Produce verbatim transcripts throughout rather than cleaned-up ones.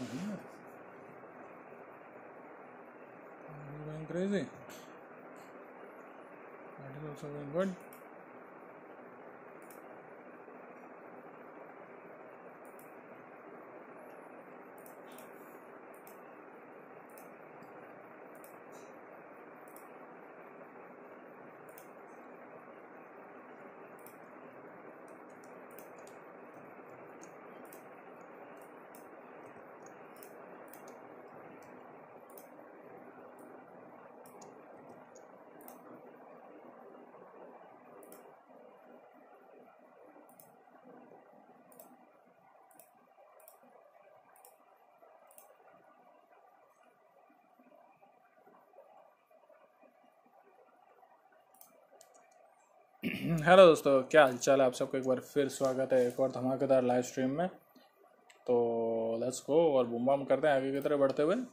Going crazy. That is also going good. Hello दोस्तों, क्या हालचाल है? आप सबका एक बार फिर स्वागत है एक और धमाकेदार लाइव स्ट्रीम में। तो लेट्स गो और बूम बम करते हैं आगे की तरफ बढ़ते हुए।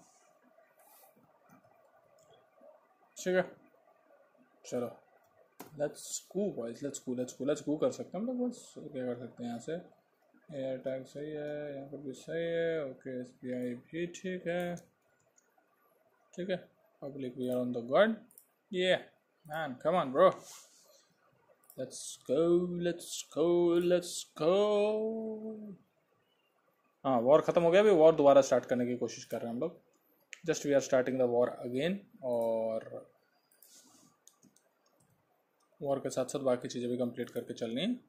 ठीक है, चलो let's go boys, let's go let's go let's go कर सकते हैं हम लोग। बस क्या कर सकते हैं यहाँ से? एयर टैग सही है, यहाँ पर भी सही है। ओके, एस बी आई भी ठीक है। ठीक है, public we are on the god. Yeah man, come on bro, Let's go, let's go, let's go. हाँ, वॉर ख़त्म हो गया। अभी वॉर दोबारा स्टार्ट करने की कोशिश कर रहे हैं हम लोग। Just we are starting the war again, और वॉर के साथ साथ बाकी चीज़ें भी कंप्लीट करके चलनी है।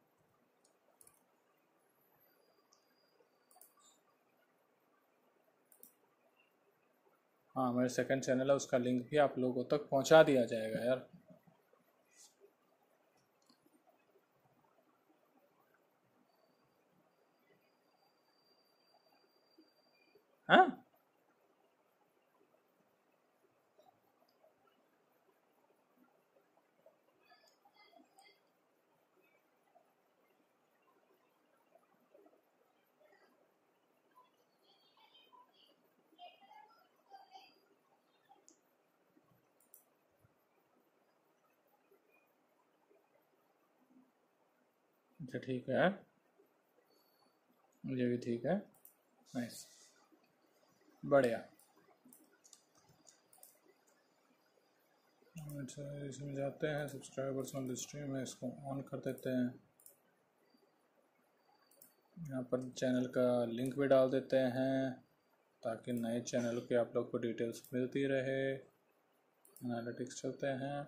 हाँ, मेरे सेकंड चैनल है, उसका लिंक भी आप लोगों तक पहुंचा दिया जाएगा यार। हाँ, अच्छा ठीक है, मुझे भी ठीक है। नाइस, बढ़िया। अच्छा, इसमें जाते हैं, सब्सक्राइबर्स ऑन द स्ट्रीम है, इसको ऑन कर देते हैं। यहाँ पर चैनल का लिंक भी डाल देते हैं ताकि नए चैनल के आप लोग को डिटेल्स मिलती रहे। एनालिटिक्स चलते हैं।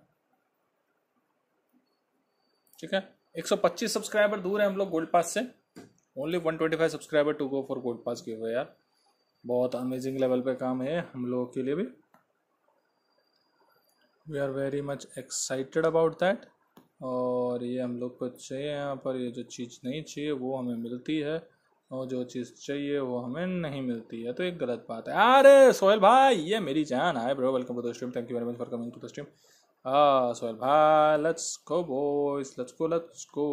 ठीक है, एक सौ पच्चीस सब्सक्राइबर दूर है हम लोग गोल्ड पास से। Only one twenty five subscriber to go for gold pass giveaway यार। बहुत अमेजिंग लेवल पे काम है हम लोगों के लिए भी। We are very much excited about that. और ये हम लोग को चाहिए यहाँ पर, ये जो चीज़ नहीं चाहिए वो हमें मिलती है, और जो चीज़ चाहिए वो हमें नहीं मिलती है, तो एक गलत बात है। अरे सोहेल भाई, ये मेरी जान। Hi bro, welcome to the stream, thank you very much for coming to the stream. हाँ सोहेल भाई, let's go boys, let's go let's go.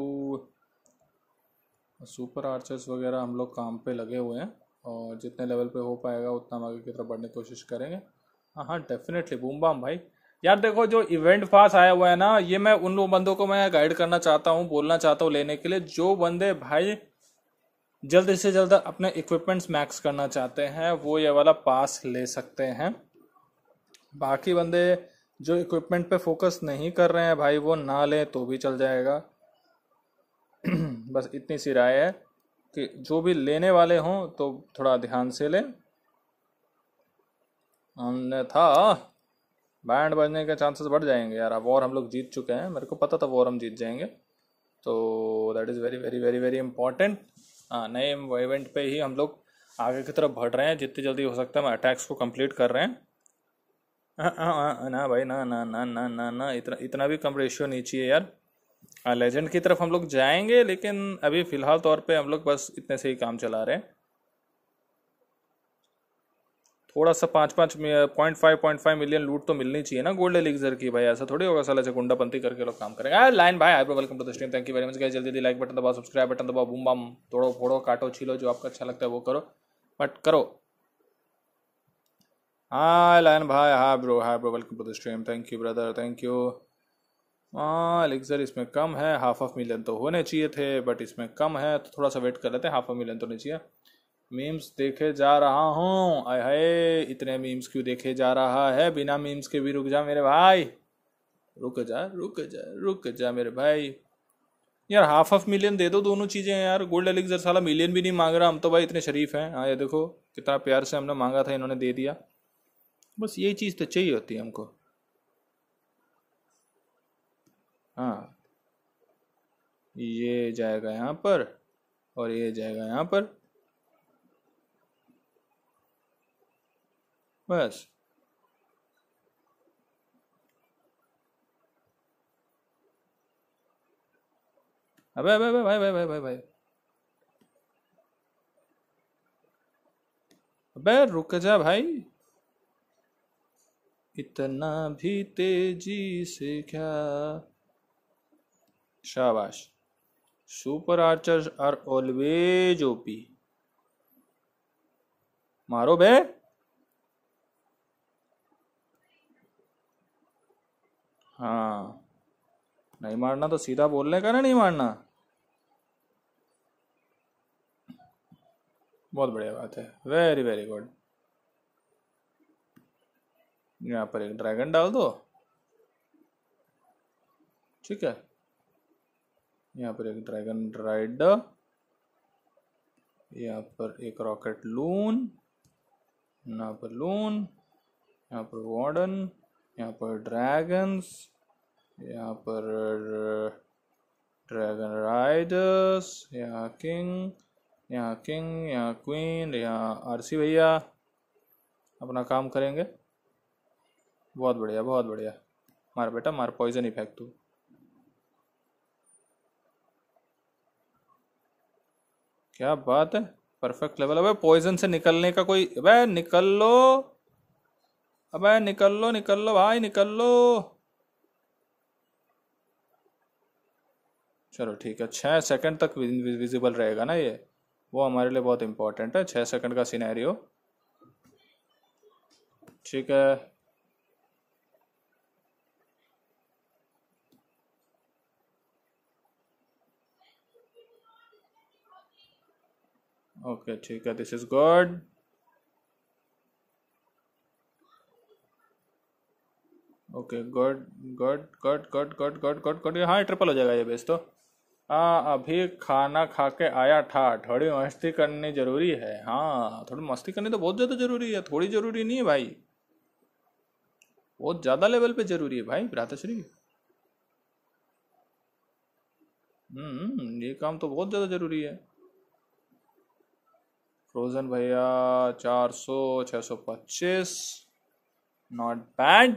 Super archers वगैरह हम लोग काम पे लगे हुए हैं, और जितने लेवल पे हो पाएगा उतना हम आगे की तरफ बढ़ने की कोशिश करेंगे। हाँ हाँ डेफिनेटली बूम बाम भाई। यार देखो, जो इवेंट पास आया हुआ है ना, ये मैं उन लोग बंदों को मैं गाइड करना चाहता हूँ, बोलना चाहता हूँ लेने के लिए। जो बंदे भाई जल्द से जल्द अपने इक्विपमेंट्स मैक्स करना चाहते हैं वो ये वाला पास ले सकते हैं। बाकी बंदे जो इक्विपमेंट पे फोकस नहीं कर रहे हैं भाई, वो ना लें तो भी चल जाएगा। बस इतनी सी राय है कि जो भी लेने वाले हों तो थोड़ा ध्यान से लें, अन्यथा बैंड बजने के चांसेस बढ़ जाएंगे यार। अब वॉर हम लोग जीत चुके हैं, मेरे को पता था वॉर हम जीत जाएंगे, तो that is very very very very important. हाँ, नए इवेंट पे ही हम लोग आगे की तरफ बढ़ रहे हैं। जितनी जल्दी हो सकता है हम अटैक्स को कंप्लीट कर रहे हैं। हाँ हाँ हाँ, ना भाई ना ना ना ना ना ना, इतना इतना भी कम रेशियो नहीं चाहिए यार। हाँ, लेजेंड की तरफ हम लोग जाएंगे, लेकिन अभी फिलहाल तौर पे हम लोग बस इतने से ही काम चला रहे हैं। थोड़ा सा पाँच पाँच point five point five million लूट तो मिलनी चाहिए ना गोल्ड एलिक्सर की भाई। ऐसा थोड़ी होगा साला से गुंडापंती करके लोग काम करेंगे। यार लाइन भाई, hi welcome to the stream, thank you very much guys. जल्दी जल्दी लाइक बटन दबाओ, सब्सक्राइब बटन दबाओ, बूम बम तोड़ो फोड़ो काटो छीलो, जो आपको अच्छा लगता है वो करो, बट करो। हाय लाइन भाई, hi bro, hi bro, welcome to the stream, thank you brother, thank you. हाँ एलिक्सर इसमें कम है, हाफ ऑफ मिलियन तो होने चाहिए थे, बट इसमें कम है तो थोड़ा सा वेट कर लेते हैं। हाफ ऑफ मिलियन तो नहीं चाहिए। मीम्स देखे जा रहा हूँ। आय हाय, इतने मीम्स क्यों देखे जा रहा है? बिना मीम्स के भी रुक जा मेरे भाई, रुक जा रुक जा रुक जा मेरे भाई। यार हाफ हाफ मिलियन दे दो दोनों चीजें यार। गोल्ड एलिक्सर साला मिलियन भी नहीं मांग रहा, हम तो भाई इतने शरीफ हैं। हाँ ये देखो कितना प्यार से हमने मांगा था, इन्होंने दे दिया। बस यही चीज तो चाहिए होती है हमको। हाँ, ये जाएगा यहाँ पर और ये जाएगा यहाँ पर, बस। अबे अबे अबे भाई भाई भाई भाई भाई, अबे रुक जा भाई, इतना भी तेजी से क्या। शाबाश। Super archers are always OP. मारो बे। हाँ, नहीं मारना तो सीधा बोलने का ना, नहीं मारना। बहुत बढ़िया बात है, वेरी वेरी गुड। यहाँ पर एक ड्रैगन डाल दो, ठीक है। यहाँ पर एक ड्रैगन राइडर, यहाँ पर एक रॉकेट लून, यहाँ पर लून, यहाँ पर वार्डन, यहाँ पर ड्रैगन्स, यहाँ पर ड्रैगन राइडर्स, यहाँ किंग, यहाँ किंग, यहाँ क्वीन, यहाँ आरसी भैया अपना काम करेंगे। बहुत बढ़िया बहुत बढ़िया। मार बेटा मार, पॉइजन ही फेंक तू। क्या बात है, परफेक्ट लेवल। अबे पॉइजन से निकलने का कोई, अबे निकल लो, अबे निकल लो निकल लो भाई निकल लो। चलो ठीक है, छः सेकंड तक विजिबल रहेगा ना ये, वो हमारे लिए बहुत इंपॉर्टेंट है। छः सेकंड का सिनेरियो, ठीक है। ओके ठीक है, this is good. Okay good good good good good good good good. हाँ ट्रिपल हो जाएगा ये बेस तो। हाँ अभी खाना खा के आया था, थोड़ी मस्ती करनी जरूरी है। हाँ थोड़ी मस्ती करनी तो बहुत ज़्यादा जरूरी है, थोड़ी जरूरी नहीं है भाई, बहुत ज़्यादा लेवल पे जरूरी है भाई भ्राताश्री। हम्म, ये काम तो बहुत ज़्यादा जरूरी है। फ्रोजन भैया चार सौ छः सौ पच्चीस, नॉट बैड।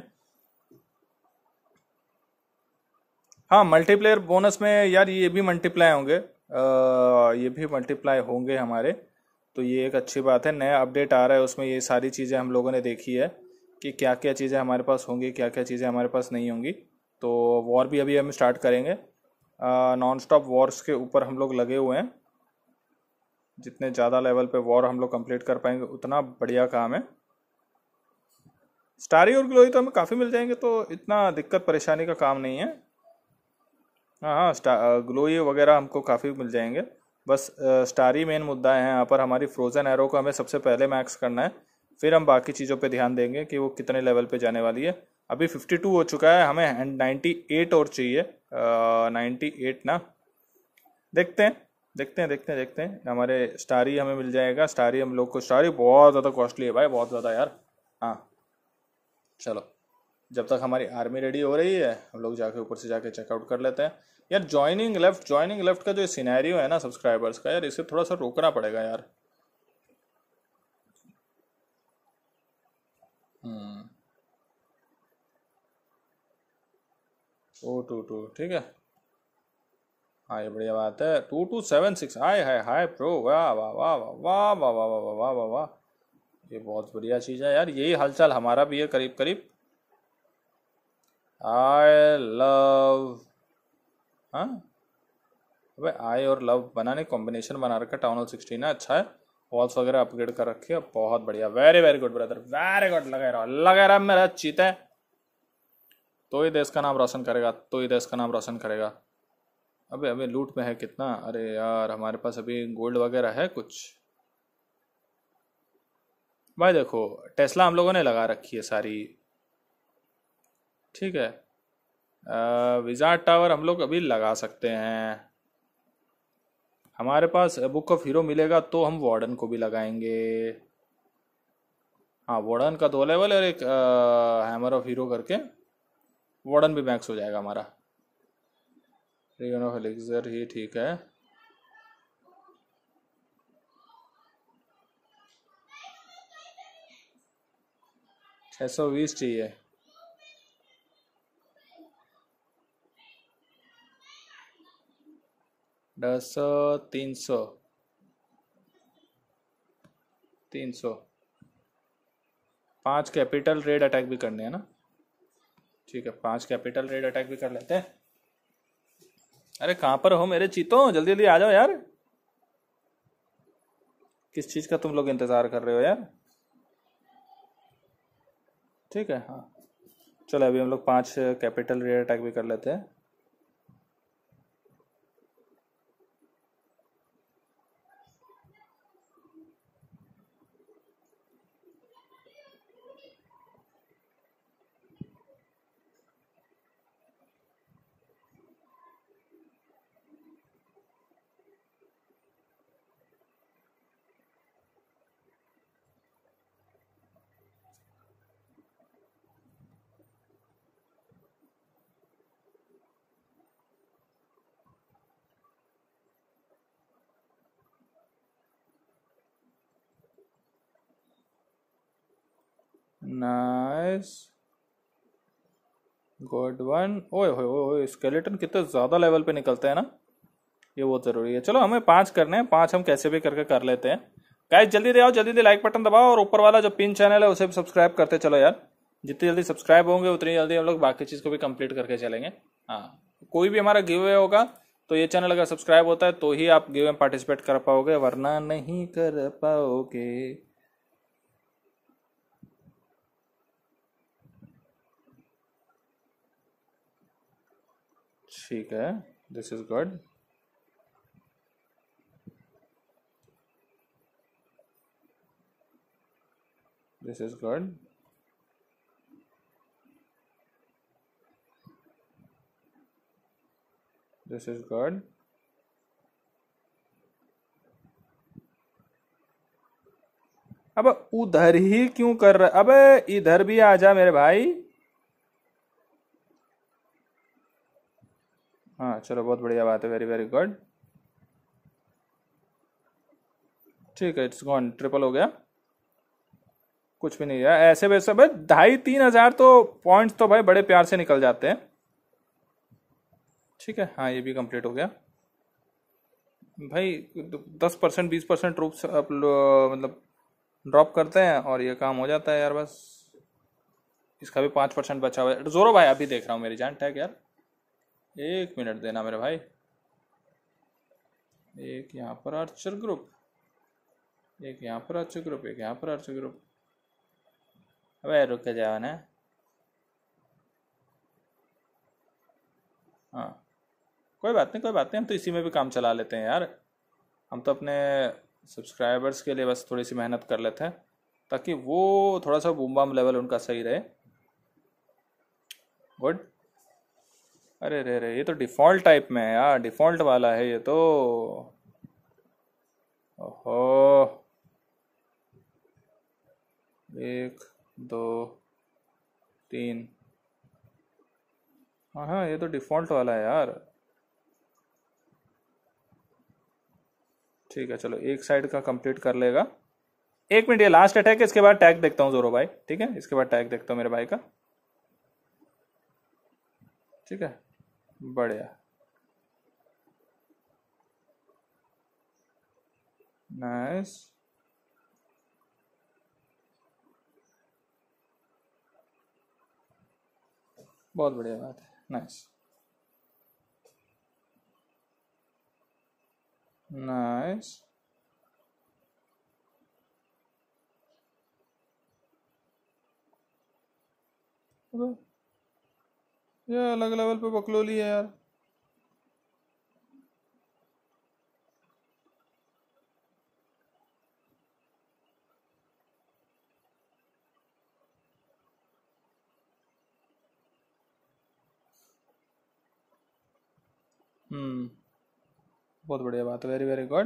हाँ मल्टीप्लेयर बोनस में यार ये भी मल्टीप्लाई होंगे, अ, ये भी मल्टीप्लाई होंगे हमारे, तो ये एक अच्छी बात है। नया अपडेट आ रहा है, उसमें ये सारी चीज़ें हम लोगों ने देखी है कि क्या क्या चीज़ें हमारे पास होंगी, क्या क्या चीज़ें हमारे पास नहीं होंगी। तो वॉर भी अभी हम स्टार्ट करेंगे, नॉन स्टॉप वॉर्स के ऊपर हम लोग लगे हुए हैं। जितने ज़्यादा लेवल पे वॉर हम लोग कंप्लीट कर पाएंगे उतना बढ़िया काम है। स्टारी और ग्लोई तो हमें काफ़ी मिल जाएंगे, तो इतना दिक्कत परेशानी का काम नहीं है। हाँ हाँ स्टा ग्लोई वगैरह हमको काफ़ी मिल जाएंगे, बस अ, स्टारी मेन मुद्दा है यहाँ पर। हमारी फ्रोज़न एरो को हमें सबसे पहले मैक्स करना है, फिर हम बाकी चीज़ों पे ध्यान देंगे कि वो कितने लेवल पे जाने वाली है। अभी फिफ्टी टू हो चुका है, हमें नाइन्टी एट और चाहिए, नाइन्टी एट ना। देखते हैं देखते हैं देखते हैं देखते हैं हमारे स्टारी हमें मिल जाएगा। स्टारी हम लोग को, स्टारी बहुत ज़्यादा कॉस्टली है भाई, बहुत ज़्यादा यार। हाँ चलो, जब तक हमारी आर्मी रेडी हो रही है हम लोग जाके ऊपर से जाके चेकआउट कर लेते हैं। यार ज्वाइनिंग लेफ्ट ज्वाइनिंग लेफ्ट का जो सिनेरियो है ना सब्सक्राइबर्स का, यार इसे थोड़ा सा रोकना पड़ेगा यार। हम्म, ओ टू टू ठीक है। हाँ ये बढ़िया बात है, two two seven six, hi hi hi pro, वाह वाह वाह वाह वाह वाह वाह वाह वाह वाह वाह। ये बहुत बढ़िया चीज़ है यार, यही हालचाल हमारा भी है करीब करीब। आई लव, हाँ अबे आई और लव बनाने कॉम्बिनेशन बना रखा टाउन हॉल सिक्सटीन है, अच्छा है। वॉल्स वगैरह अपग्रेड कर रखी है, बहुत बढ़िया, very very good brother, very good. लगा रहा लगा रहा मेरा चीता है, तो ही देश का नाम रोशन करेगा, तो ही देश का नाम रोशन करेगा। अबे अबे लूट में है कितना, अरे यार हमारे पास अभी गोल्ड वगैरह है कुछ। भाई देखो, टेस्ला हम लोगों ने लगा रखी है सारी, ठीक है। विजार्ड टावर हम लोग अभी लगा सकते हैं। हमारे पास बुक ऑफ हीरो मिलेगा तो हम वार्डन को भी लगाएंगे। हाँ, वार्डन का दो लेवल और एक हैमर ऑफ हीरो करके वार्डन भी मैक्स हो जाएगा हमारा। रिगन ऑफ एलिक्सर ही ठीक है। छः सौ बीस चाहिए। दस, तीन सौ, तीन सौ। पांच कैपिटल रेड अटैक भी करने हैं ना? ठीक है, पांच कैपिटल रेड अटैक भी कर लेते हैं। अरे कहाँ पर हो मेरे चीतों, जल्दी जल्दी आ जाओ यार। किस चीज़ का तुम लोग इंतज़ार कर रहे हो यार? ठीक है, हाँ चलो, अभी हम लोग पांच कैपिटल रेड अटैक भी कर लेते हैं। Nice, good one. ओए होए ओए, स्केलेटन कितने ज़्यादा लेवल पे निकलते हैं ना, ये बहुत ज़रूरी है। चलो, हमें पांच करने हैं, पांच हम कैसे भी करके कर लेते हैं। गाइस जल्दी दे आओ, जल्दी दे, लाइक बटन दबाओ और ऊपर वाला जो पिन चैनल है उसे भी सब्सक्राइब करते चलो यार। जितनी जल्दी सब्सक्राइब होंगे उतनी जल्दी हम लोग बाकी चीज़ को भी कंप्लीट करके चलेंगे। हाँ, कोई भी हमारा गिव अवे होगा तो ये चैनल अगर सब्सक्राइब होता है तो ही आप गिव में पार्टिसिपेट कर पाओगे, वरना नहीं कर पाओगे। ठीक है, this is good. This is good. This is good. अब उधर ही क्यों कर रहा? अबे इधर भी आ जा मेरे भाई। हाँ चलो, बहुत बढ़िया बात है, वेरी वेरी गुड। ठीक है, इट्स गॉन, ट्रिपल हो गया। कुछ भी नहीं है ऐसे वैसे भाई, ढाई तीन हजार तो पॉइंट्स तो भाई बड़े प्यार से निकल जाते हैं। ठीक है, हाँ ये भी कंप्लीट हो गया भाई। दस परसेंट बीस परसेंट ट्रूप्स आप लो- मतलब ड्रॉप करते हैं और ये काम हो जाता है यार बस। इसका भी पाँच परसेंट बचा हुआ है। जोरो भाई अभी देख रहा हूँ, मेरी जान टैग यार, एक मिनट देना मेरे भाई। एक यहाँ पर आर्चर ग्रुप, एक यहाँ पर आर्चर ग्रुप, एक यहाँ पर आर्चर ग्रुप। अबे रुक के जाओ ना। हाँ, कोई बात नहीं, कोई बात नहीं, हम तो इसी में भी काम चला लेते हैं यार। हम तो अपने सब्सक्राइबर्स के लिए बस थोड़ी सी मेहनत कर लेते हैं ताकि वो थोड़ा सा बूम बाम लेवल उनका सही रहे। गुड। अरे रे रे, ये तो डिफ़ॉल्ट टाइप में है यार, डिफ़ॉल्ट वाला है ये तो। ओहो, एक, दो, तीन। हाँ हाँ, ये तो डिफ़ॉल्ट वाला है यार। ठीक है चलो, एक साइड का कंप्लीट कर लेगा। एक मिनट, ये लास्ट अटैक है, इसके बाद टैग देखता हूँ जोरो भाई। ठीक है, इसके बाद टैग देखता हूँ मेरे भाई का। ठीक है, बढ़िया, नाइस, बहुत बढ़िया बात है, नाइस, नाइस। ये अलग लेवल पे बकलोली है यार। हम्म बहुत बढ़िया बात है, वेरी वेरी गुड।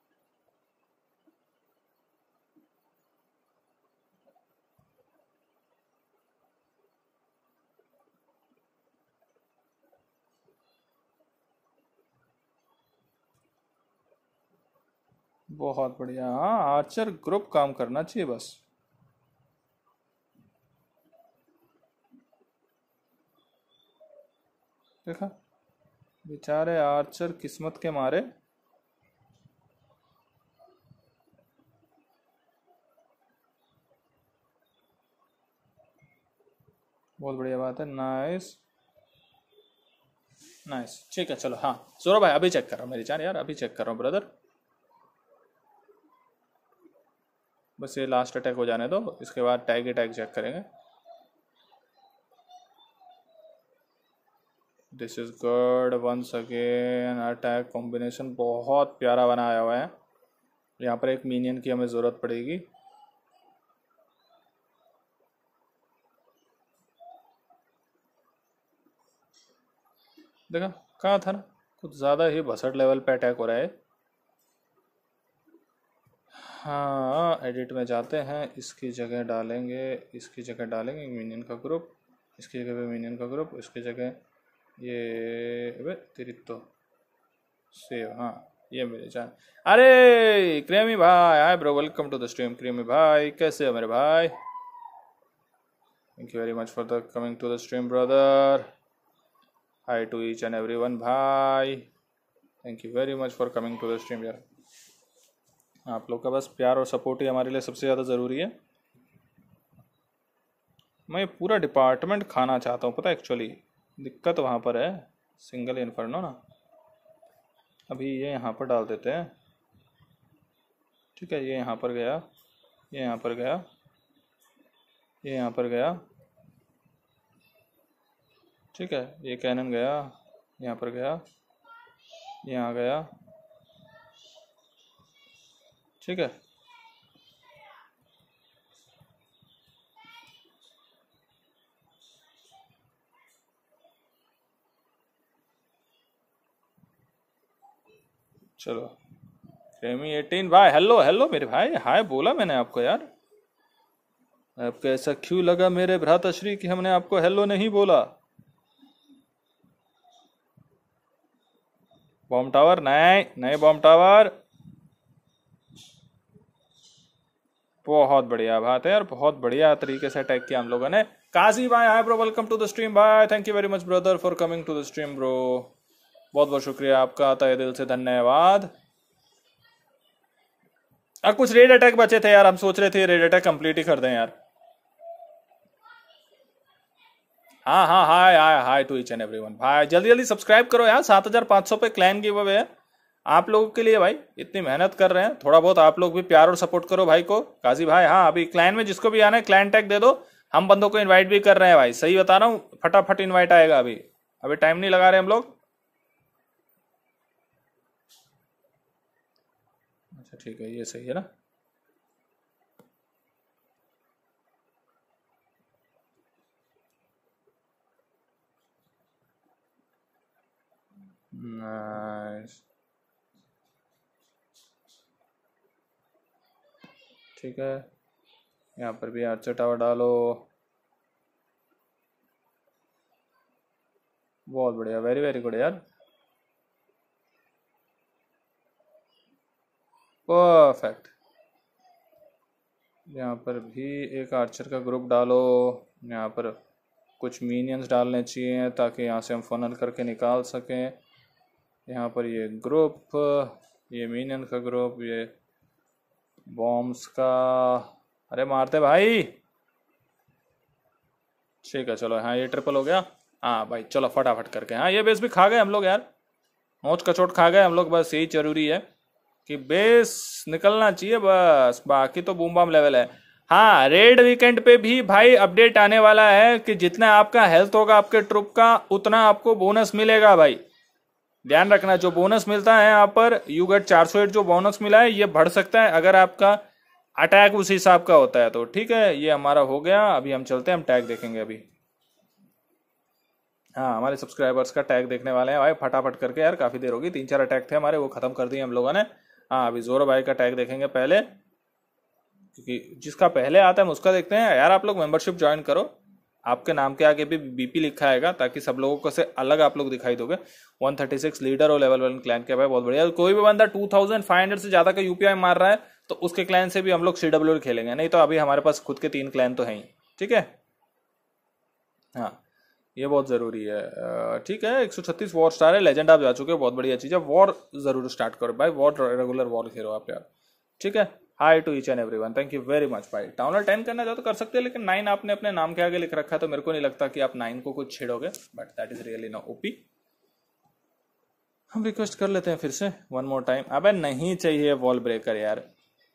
बहुत बढ़िया। हाँ, आर्चर ग्रुप काम करना चाहिए बस। देखा, बेचारे आर्चर किस्मत के मारे। बहुत बढ़िया बात है, नाइस नाइस। ठीक है चलो, हाँ सौरभ भाई अभी चेक कर रहा हूँ मेरी जान यार, अभी चेक कर रहा हूँ ब्रदर। बस ये लास्ट अटैक हो जाने दो, इसके बाद टैग ही टैग चेक करेंगे। This is good, once again attack combination बहुत प्यारा बनाया हुआ है। यहाँ पर एक मिनियन की हमें ज़रूरत पड़ेगी। देखा, कहाँ था ना, कुछ ज़्यादा ही भसड़ लेवल पे अटैक हो रहा है। हाँ, एडिट में जाते हैं, इसकी जगह डालेंगे, इसकी जगह डालेंगे मिनियन का ग्रुप, इसकी जगह पे मिनियन का ग्रुप, इसकी जगह ये अबे तेरी तो सेव। हाँ, ये मेरे जान। अरे क्रेमी भाई, hi bro, welcome to the stream. Creamy भाई कैसे हो मेरे भाई? Thank you very much for the coming to the stream brother. Hi to each and every one भाई, thank you very much for coming to the stream यार। आप लोग का बस प्यार और सपोर्ट ही हमारे लिए सबसे ज़्यादा ज़रूरी है। मैं ये पूरा डिपार्टमेंट खाना चाहता हूँ, पता है एक्चुअली दिक्कत वहाँ पर है, सिंगल इन्फर्नो ना। अभी ये यहाँ पर डाल देते हैं, ठीक है। ये यहाँ पर गया, ये यहाँ पर गया, ये यहाँ पर गया, ठीक है। ये कैनन गया, यहाँ पर गया, यहाँ गया, ठीक है। चलो क्रेमी एटीन भाई, हेलो हेलो मेरे भाई, हाय बोला मैंने आपको यार। आपको ऐसा क्यों लगा मेरे भ्राताश्री कि हमने आपको हेलो नहीं बोला? बॉम्ब टावर नहीं, नहीं बॉम्ब टावर। बहुत बढ़िया बात है यार, बहुत बढ़िया तरीके से अटैक किया हम लोगों ने। काजी भाई hi bro, welcome to the stream भाई, thank you very much brother for coming to the stream bro. बहुत बहुत शुक्रिया आपका, तहे दिल से धन्यवाद। अब कुछ रेड अटैक बचे थे यार, हम सोच रहे थे रेड अटैक कंप्लीट ही कर दें यार। हाँ हाँ, hi hi hi to each and everyone भाई, जल्दी जल्दी सब्सक्राइब करो यार। सात हजार पाँच सौ पे क्लैन गिव अवे है आप लोगों के लिए भाई, इतनी मेहनत कर रहे हैं, थोड़ा बहुत आप लोग भी प्यार और सपोर्ट करो भाई को। काजी भाई हाँ, अभी क्लैन में जिसको भी आना है क्लैन टैग दे दो, हम बंदों को इनवाइट भी कर रहे हैं भाई, सही बता रहा हूँ, फटाफट इनवाइट आएगा। अभी अभी टाइम नहीं लगा रहे हम लोग। अच्छा ठीक है, ये सही है ना। नाइस, ठीक है। यहाँ पर भी आर्चर टावर डालो, बहुत बढ़िया, वेरी वेरी गुड यार, परफेक्ट। यहाँ पर भी एक आर्चर का ग्रुप डालो, यहाँ पर कुछ मीनियंस डालने चाहिए ताकि यहाँ से हम फनल करके निकाल सकें। यहाँ पर ये ग्रुप, ये मीनियन का ग्रुप, ये बॉम्ब्स का, अरे मारते भाई। ठीक है चलो, हाँ ये ट्रिपल हो गया। हाँ भाई चलो फटाफट करके, हाँ ये बेस भी खा गए हम लोग यार, नोच कचोट खा गए हम लोग। बस यही जरूरी है कि बेस निकलना चाहिए बस, बाकी तो बूम बम लेवल है। हाँ, रेड वीकेंड पे भी भाई अपडेट आने वाला है कि जितना आपका हेल्थ होगा आपके ट्रुप का, उतना आपको बोनस मिलेगा भाई, ध्यान रखना। जो बोनस मिलता है यहाँ पर यू गेट चार सौ एट, जो बोनस मिला है ये बढ़ सकता है अगर आपका अटैक उस हिसाब का होता है तो। ठीक है, ये हमारा हो गया, अभी हम चलते हैं, हम टैग देखेंगे अभी। हाँ, हमारे सब्सक्राइबर्स का टैग देखने वाले हैं भाई, फटाफट करके यार, काफ़ी देर होगी, तीन चार अटैक थे हमारे, वो ख़त्म कर दिए हम लोगों ने। हाँ, अभी जोरो भाई का टैग देखेंगे पहले, क्योंकि जिसका पहले आता है हम उसका देखते हैं। यार आप लोग मेंबरशिप ज्वाइन करो, आपके नाम के आगे भी बीपी लिखा आएगा, ताकि सब लोगों को से अलग आप लोग दिखाई दोगे। वन थर्टी सिक्स लीडर और लेवल वन क्लैन के भाई, बहुत बढ़िया। कोई भी बंदा टू थाउजेंड फाइव हंड्रेड से ज़्यादा का यूपीआई मार रहा है तो उसके क्लैन से भी हम लोग सीडब्ल्यू खेलेंगे, नहीं तो अभी हमारे पास खुद के तीन क्लैन तो हैं ही। ठीक है, हाँ, ये बहुत ज़रूरी है। अ, ठीक है, एक सौ छत्तीस वॉर स्टार है, लेजेंड आप जा चुके हो, बहुत बढ़िया चीज़ है। वॉर ज़रूर स्टार्ट करो भाई, वॉर रेगुलर वॉर खेलो आप यार। ठीक है, hi to each and every one, thank you very much भाई। टाउन हॉल टेन करना चाहो तो कर सकते हैं, लेकिन नाइन आपने अपने नाम के आगे लिख रखा है, तो मेरे को नहीं लगता कि आप नाइन को कुछ छेड़ोगे, but that is really no OP. हम रिक्वेस्ट कर लेते हैं फिर से वन मोर टाइम। अबे नहीं चाहिए वॉल ब्रेकर यार,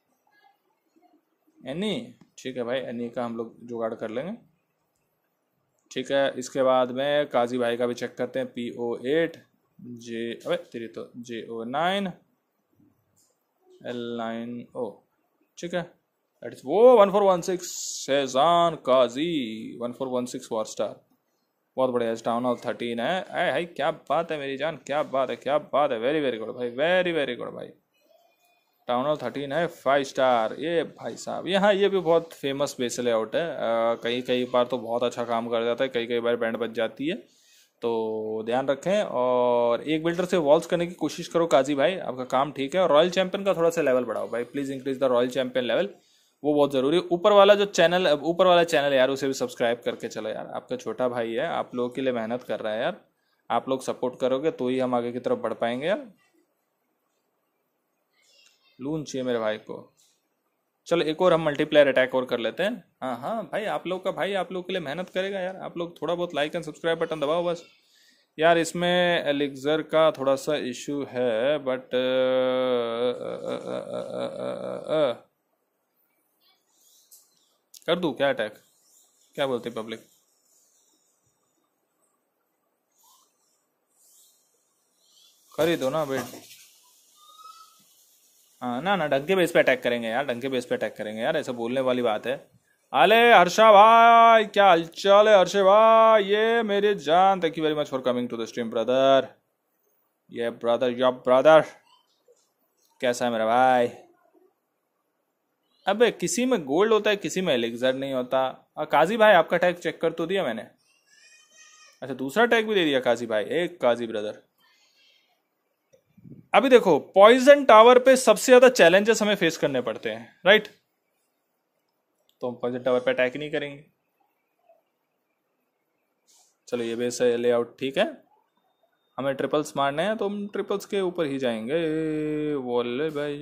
एनी। ठीक है भाई, एनी का हम लोग जुगाड़ कर लेंगे। ठीक है, इसके बाद में काजी भाई का भी चेक करते हैं। पी ओ एट जे, अबे तेरी तो J O nine L nine O. ठीक है, दैट इज वो one four one six Shezan Kazi, one four one six war star, बहुत बढ़िया। टाउन हॉल थर्टीन है। अरे भाई क्या बात है मेरी जान, क्या बात है, क्या बात है, वेरी वेरी गुड भाई, वेरी वेरी गुड भाई। टाउन हॉल थर्टीन है, फाइव स्टार। ये भाई साहब यहाँ ये भी बहुत फेमस बेस लेआउट है, कई कई बार तो बहुत अच्छा काम कर जाता है, कई कई बार बैंड बच जाती है, तो ध्यान रखें। और एक बिल्डर से वॉल्स करने की कोशिश करो काजी भाई, आपका काम ठीक है। और रॉयल चैंपियन का थोड़ा सा लेवल बढ़ाओ भाई, please increase the royal champion level, वो बहुत ज़रूरी है। ऊपर वाला जो चैनल, ऊपर वाला चैनल यार, उसे भी सब्सक्राइब करके चलो यार, आपका छोटा भाई है, आप लोगों के लिए मेहनत कर रहा है यार, आप लोग सपोर्ट करोगे तो ही हम आगे की तरफ बढ़ पाएंगे यार। लून चाहिए मेरे भाई को। चलो एक और हम मल्टीप्लेयर अटैक और कर लेते हैं। हाँ हाँ भाई, आप लोग का भाई आप लोग के लिए मेहनत करेगा यार, आप लोग थोड़ा बहुत लाइक एंड सब्सक्राइब बटन दबाओ बस यार। इसमें एलिक्सर का थोड़ा सा इशू है, बट कर दूं क्या अटैक, क्या बोलते पब्लिक? कर ही दो ना बेट। हाँ ना ना, ढंग के बेस पे अटैक करेंगे यार, ढंग के बेस पे अटैक करेंगे यार, ऐसा बोलने वाली बात है। अले हर्षा भाई, क्या हालचाल है हर्षे भाई? ये मेरे जान, thank you very much for coming to the stream brother. ये ब्रदर, या ब्रदर, कैसा है मेरा भाई? अबे किसी में गोल्ड होता है, किसी में एलिक्सर नहीं होता। आ, काजी भाई आपका टैग चेक कर तो दिया मैंने। अच्छा, दूसरा टैग भी दे दिया काजी भाई, एक काजी ब्रदर। अभी देखो, पॉइजन टावर पे सबसे ज्यादा चैलेंजेस हमें फेस करने पड़ते हैं, राइट? तो हम पॉइजन टावर पे अटैक नहीं करेंगे। चलो ये बेस है, लेआउट ठीक है। हमें ट्रिपल्स मारने हैं तो हम ट्रिपल्स के ऊपर ही जाएंगे। वॉले भाई,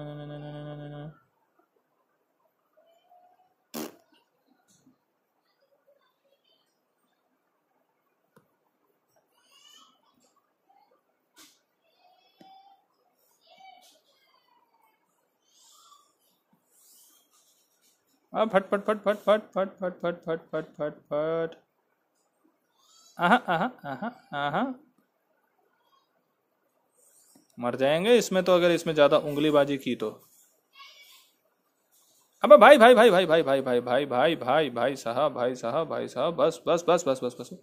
अब फट फट फट फट फट फट फट फट फट फट फट फट। आहा आहा आहा आहा, मर जाएंगे इसमें तो, अगर इसमें ज्यादा उंगलीबाजी की तो। अबे भाई भाई भाई भाई भाई भाई भाई भाई भाई भाई भाई साहब, भाई साहब, भाई साहब, बस बस बस बस बस बस।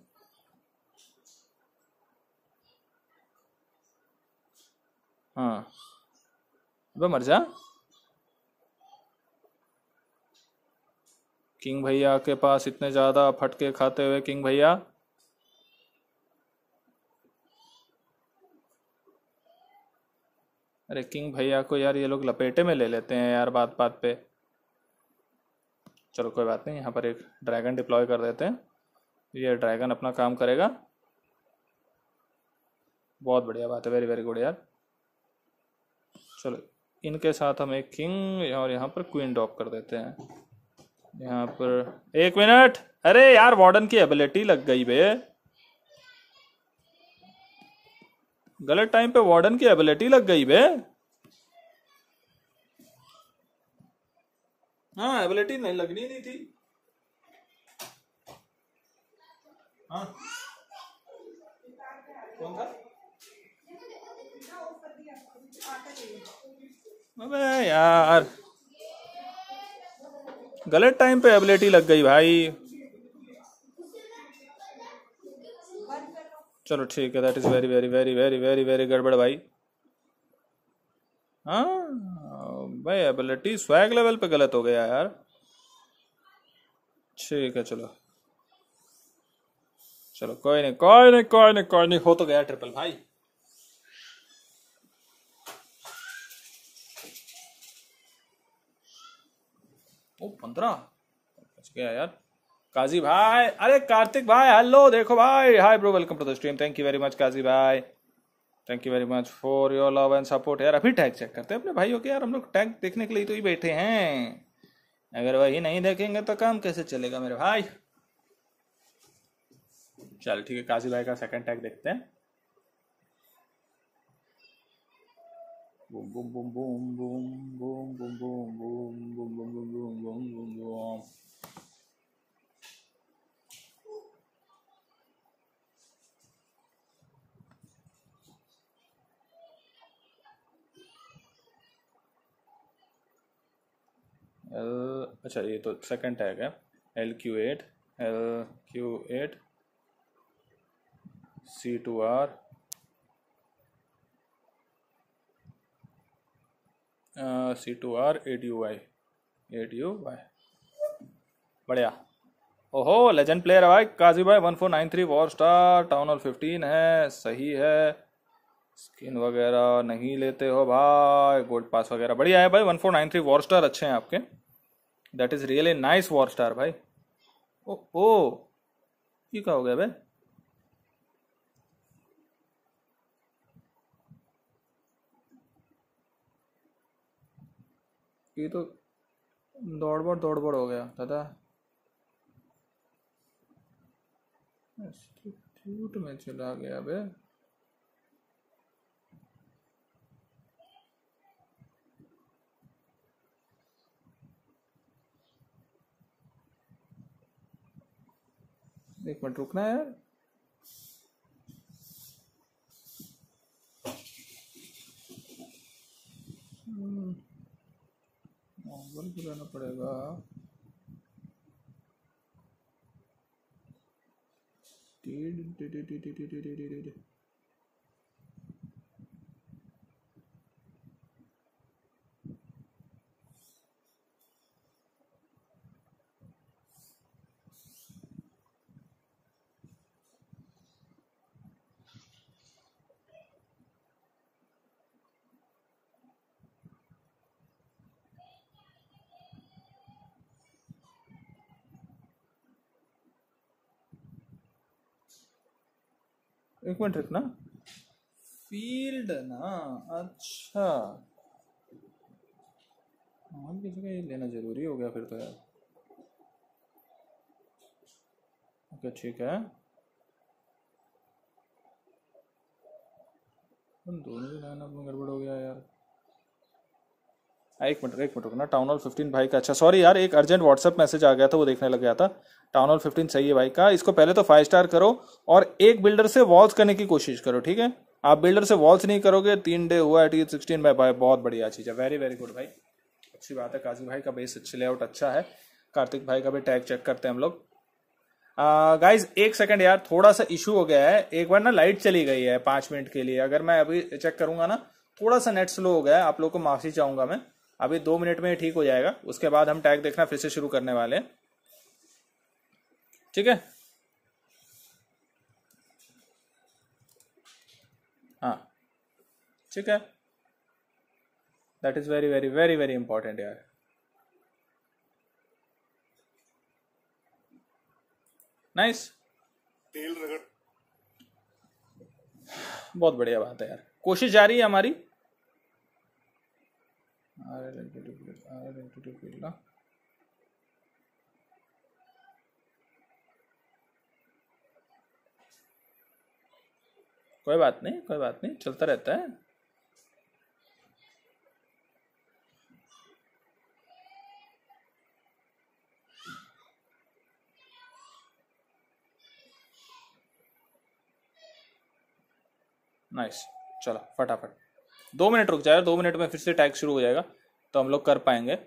हाँ, अबे मर जा। किंग भैया के पास इतने ज्यादा फटके खाते हुए, किंग भैया। अरे किंग भैया को यार ये लोग लपेटे में ले लेते हैं यार, बात बात पे। चलो कोई बात नहीं, यहाँ पर एक ड्रैगन डिप्लॉय कर देते हैं, ये ड्रैगन अपना काम करेगा। बहुत बढ़िया बात है, वेरी वेरी गुड यार। चलो इनके साथ हम एक किंग और यहाँ पर क्वीन ड्रॉप कर देते हैं। यहाँ पर एक मिनट, अरे यार वार्डन की एबिलिटी लग गई बे, गलत टाइम पे वार्डन की एबिलिटी लग गई बे। हाँ, एबिलिटी नहीं लगनी नहीं थी। हाँ, कौन था? अबे यार, गलत टाइम पे एबिलिटी लग गई भाई। चलो ठीक है, that is very very very very very very गड़बड़ भाई। हाँ भाई, एबिलिटी स्वैग लेवल पे गलत हो गया यार। ठीक है चलो, चलो कोई नहीं कोई नहीं कोई नहीं कोई नहीं, हो तो गया ट्रिपल भाई। ओ पंद्रह बच गया यार। काजी भाई, अरे कार्तिक भाई हेलो, देखो भाई, hi bro, welcome to the stream, thank you very much Kazi भाई, thank you very much for your love and support. यार अभी टैग चेक करते हैं अपने भाइयों के, यार हम लोग टैग देखने के लिए तो ही बैठे हैं, अगर वही नहीं देखेंगे तो काम कैसे चलेगा मेरे भाई। चल ठीक है, काजी भाई का सेकंड टैग देखते हैं। Boom boom boom boom boom boom boom boom boom boom boom boom boom boom boom boom. L, अच्छा ये तो सेकंड टैग है, L Q eight, L Q eight C two R C two R eight U Y eight U Y, बढ़िया। ओहो legend player है भाई काजी भाई, one four nine three war star, town hall fifteen है, सही है। Skin वगैरह नहीं लेते हो भाई, गोल्ड पास वगैरह बढ़िया है भाई। One four nine three war star अच्छे हैं आपके, that is really nice war star भाई। ओ ओ ये क्या हो गया भाई? ये तो दौड़बड़ दौड़बड़ हो गया दादा, इंस्टीट्यूट में चला गया बे। एक मिनट रुकना है यार, मोबाइल बुलाना पड़ेगा। एक मिनट रखना, फील्ड ना, अच्छा हाँ किसी का ये लेना जरूरी हो गया फिर तो यार। ओके ठीक है, उन दोनों ही लाइन में गड़बड़ हो गया यार। एक मिनट एक मिनट रुकना, टाउन हॉल फिफ्टीन भाई का, अच्छा सॉरी यार, एक अर्जेंट व्हाट्सएप मैसेज आ गया था, वो देखने लग गया था। टाउन हॉल फिफ्टीन सही है भाई का, इसको पहले तो फाइव स्टार करो और एक बिल्डर से वॉल्स करने की कोशिश करो, ठीक है। आप बिल्डर से वॉल्स नहीं करोगे, तीन डे हुआ है टी सिक्सटीन में भाई, बहुत बढ़िया चीज़ है, वेरी वेरी गुड भाई, अच्छी बात है। काजी भाई का बेस अच्छी, लेआउट अच्छा है। कार्तिक भाई का भी टैग चेक करते हैं हम लोग। गाइज एक सेकंड यार, थोड़ा सा इशू हो गया है, एक बार ना लाइट चली गई है पाँच मिनट के लिए, अगर मैं अभी चेक करूंगा ना, थोड़ा सा नेट स्लो हो गया है, आप लोग को माफी चाहूंगा मैं। अभी दो मिनट में ठीक हो जाएगा, उसके बाद हम टैग देखना फिर से शुरू करने वाले हैं, ठीक है। हाँ ठीक है, that is very very very very important यार। नाइस, तेल रगड़, बहुत बढ़िया बात है यार, कोशिश जारी है हमारी। कोई बात नहीं कोई बात नहीं, चलता रहता है। नाइस, चलो फटाफट, दो मिनट रुक जाए, दो मिनट में फिर से टैग शुरू हो जाएगा, तो हम लोग कर पाएंगे।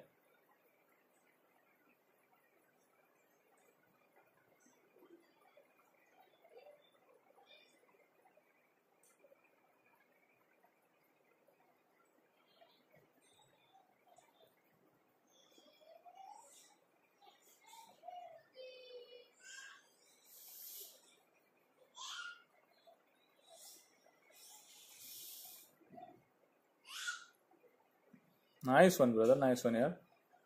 Nice one brother, nice one यार।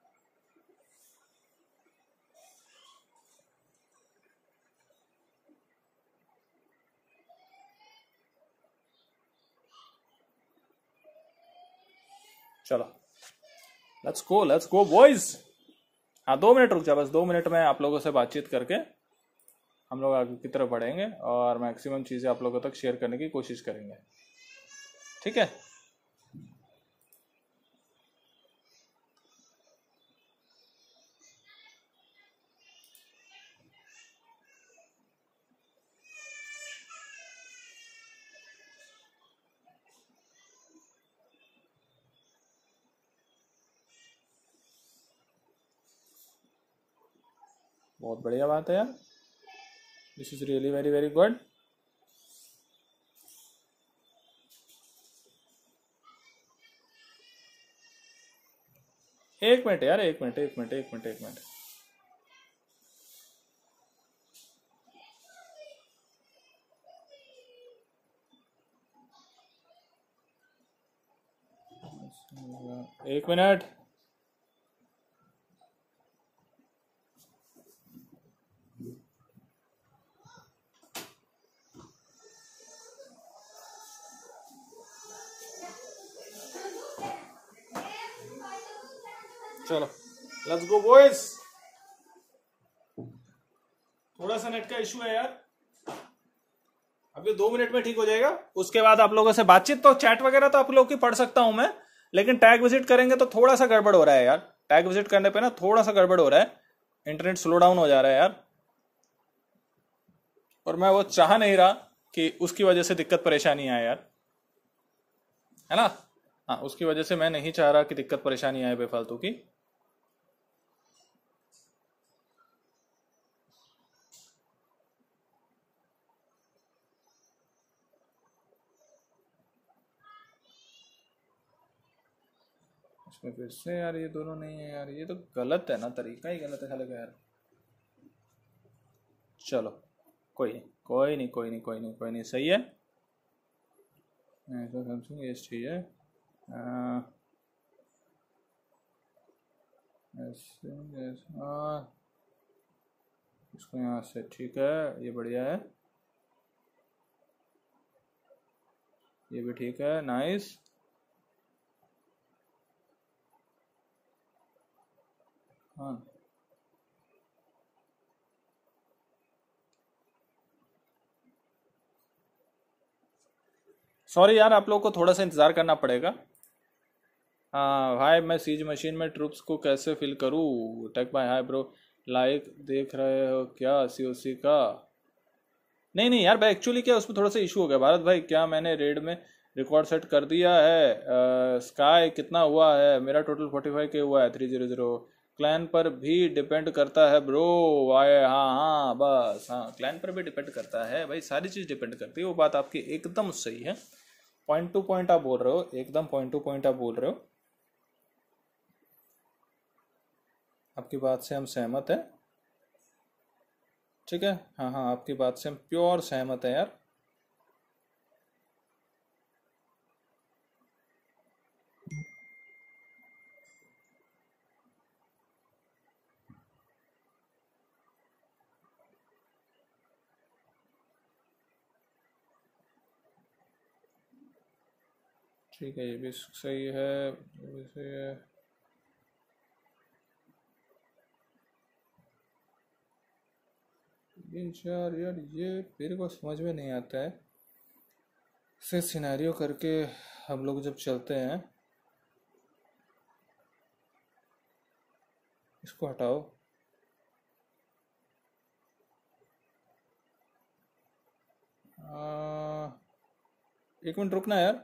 चलो let's go, let's go boys. हाँ दो मिनट रुक जा, बस दो मिनट में आप लोगों से बातचीत करके हम लोग आगे की तरफ बढ़ेंगे और मैक्सिमम चीज़ें आप लोगों तक शेयर करने की कोशिश करेंगे, ठीक है। बहुत बढ़िया बात है यार, this is really very very good. एक मिनट यार, एक मिनट एक मिनट एक मिनट एक मिनट एक मिनट। चलो लेट्स गो बॉयज। थोड़ा सा नेट का इशू है यार, अभी दो मिनट में ठीक हो जाएगा। उसके बाद आप लोगों से बातचीत, तो चैट वगैरह तो आप लोगों की पढ़ सकता हूं मैं, लेकिन टैग विजिट करेंगे तो थोड़ा सा गड़बड़ हो रहा है यार। टैग विजिट करने पे ना थोड़ा सा गड़बड़ हो रहा है, इंटरनेट स्लो डाउन हो जा रहा है यार, और मैं वो चाह नहीं रहा कि उसकी वजह से दिक्कत परेशानी आए यार, है ना। हाँ उसकी वजह से मैं नहीं चाह रहा कि दिक्कत परेशानी आए बेफालतू की। इसमें फिर से यार ये दोनों नहीं है यार, ये तो गलत है ना, तरीका ही गलत है साले का यार। चलो कोई नहीं कोई नहीं कोई नहीं कोई नहीं कोई नहीं सही है। तो सैमसंग एस चाहिए, हाँ इसको यहाँ से, ठीक है ये बढ़िया है, ये भी ठीक है, नाइस। हाँ सॉरी यार, आप लोगों को थोड़ा सा इंतज़ार करना पड़ेगा। हाँ भाई, मैं सीज मशीन में ट्रूप्स को कैसे फिल करूँ? टेक भाई हाय ब्रो, लाइक देख रहे हो क्या सीओसी का? नहीं नहीं यार भाई, एक्चुअली क्या उसमें थोड़ा सा इशू हो गया भारत भाई। क्या मैंने रेड में रिकॉर्ड सेट कर दिया है? स्काई कितना हुआ है मेरा? टोटल फोर्टी फाइव के हुआ है, थ्री जीरो जीरो। क्लैन पर भी डिपेंड करता है ब्रो। वाई हाँ हाँ बस, हाँ क्लैन पर भी डिपेंड करता है भाई, सारी चीज़ डिपेंड करती है। वो बात आपकी एकदम सही है, पॉइंट टू पॉइंट आप बोल रहे हो, एकदम पॉइंट टू पॉइंट आप बोल रहे हो, आपकी बात से हम सहमत हैं। ठीक है, हाँ हाँ आपकी बात से हम प्योर सहमत हैं यार। ठीक है, ये भी सही है, ये भी सही है। तीन चार यार, ये मेरे को समझ में नहीं आता है। से सिनेरियो करके हम लोग जब चलते हैं, इसको हटाओ। आ, एक मिनट रुकना यार,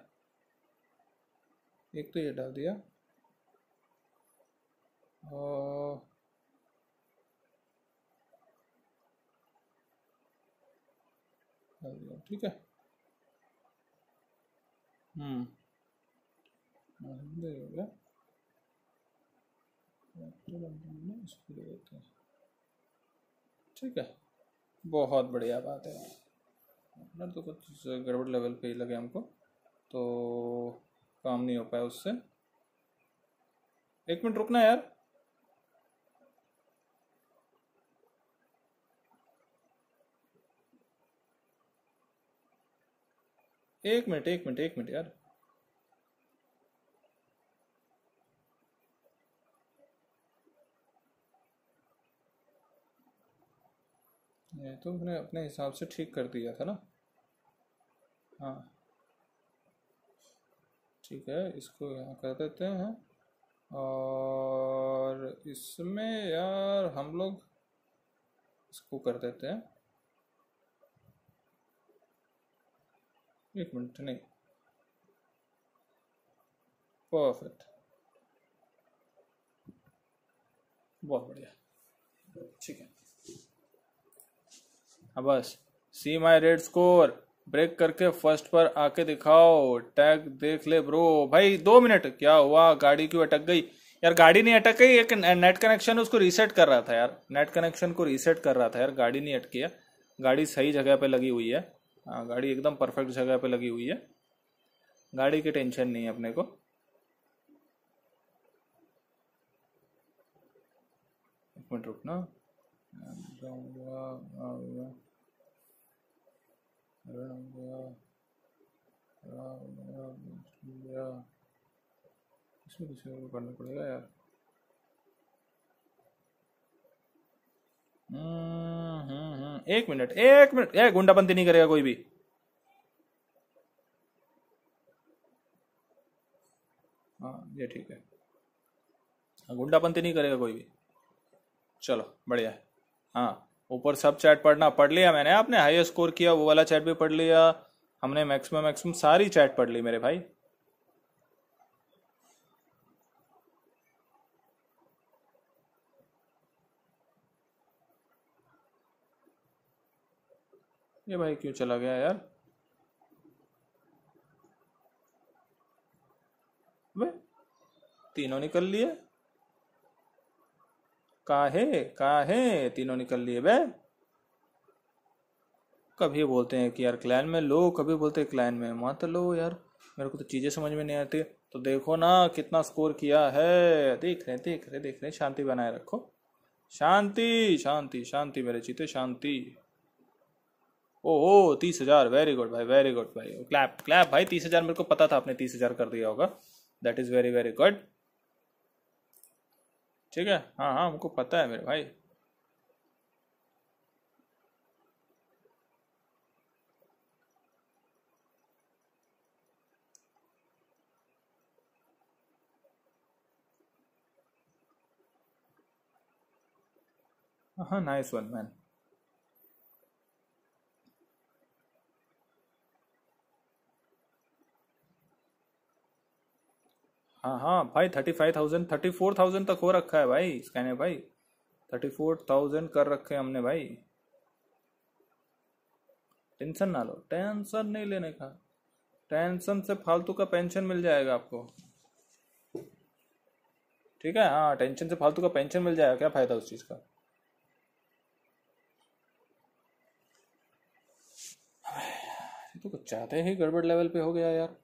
एक तो ये डाल दिया और डाल दिया, ठीक है। हम्म हो गया, इसको दे देते हैं, ठीक है। बहुत बढ़िया बात है ना, तो कुछ गड़बड़ लेवल पे ही लगे हमको, तो काम नहीं हो पाया उससे। एक मिनट रुकना यार। एक मिनट एक मिनट एक मिनट यार। ये तो मैंने अपने हिसाब से ठीक कर दिया था ना। हाँ ठीक है, इसको यहाँ कर देते हैं। और इसमें यार हम लोग इसको कर देते हैं। एक मिनट, नहीं, परफेक्ट, बहुत बढ़िया, ठीक है। अब बस see my red score, break करके फर्स्ट पर आके दिखाओ, टैग देख ले ब्रो। भाई दो मिनट, क्या हुआ? गाड़ी क्यों अटक गई यार? गाड़ी नहीं अटक गई, एक नेट कनेक्शन उसको रीसेट कर रहा था यार, नेट कनेक्शन को रीसेट कर रहा था यार, गाड़ी नहीं अटकी है। गाड़ी सही जगह पे लगी हुई है। हाँ, गाड़ी एकदम परफेक्ट जगह पे लगी हुई है, गाड़ी की टेंशन नहीं है अपने को। एक मिनट रुकना। इसमें किसी को करना पड़ेगा यार। हम्म हम्म हम्म, एक मिनट एक मिनट, ए गुंडाबंदी नहीं करेगा कोई भी। हाँ ये ठीक है, हाँ, गुंडाबंदी नहीं करेगा कोई भी। चलो बढ़िया है। हाँ, ऊपर सब चैट पढ़ना पढ़ लिया मैंने, आपने हाई स्कोर किया वो वाला चैट भी पढ़ लिया, हमने मैक्सिमम मैक्सिमम सारी चैट पढ़ ली मेरे भाई। ये भाई क्यों चला गया यार? वे तीनों निकल लिए, काहे काहे तीनों निकल लिए बे? कभी बोलते हैं कि यार क्लैन में लो, कभी बोलते हैं क्लैन में मत लो यार, मेरे को तो चीजें समझ में नहीं आती। तो देखो ना कितना स्कोर किया है, देख रहे देख रहे देख रहे, शांति बनाए रखो, शांति शांति शांति मेरे चीते, शांति। ओहो तीस हजार, वेरी गुड भाई, वेरी गुड भाई, क्लैप क्लैप भाई, तीस हजार मेरे को पता था आपने तीस हजार कर दिया होगा, that is very very good. ठीक है, हाँ हाँ हमको पता है मेरे भाई। हाँ नाइस वन मैन। हाँ हाँ भाई, thirty five thousand thirty four thousand तक हो रखा है भाई स्कैनर भाई, थर्टी फोर थाउजेंड कर रखे हैं हमने भाई। टेंशन ना लो, टेंशन नहीं लेने का, टेंशन से फालतू का पेंशन मिल जाएगा आपको। ठीक है, हाँ टेंशन से फालतू का पेंशन मिल जाएगा, क्या फायदा उस चीज का। ये तो कुछ ज्यादा ही गड़बड़ लेवल पे हो गया यार।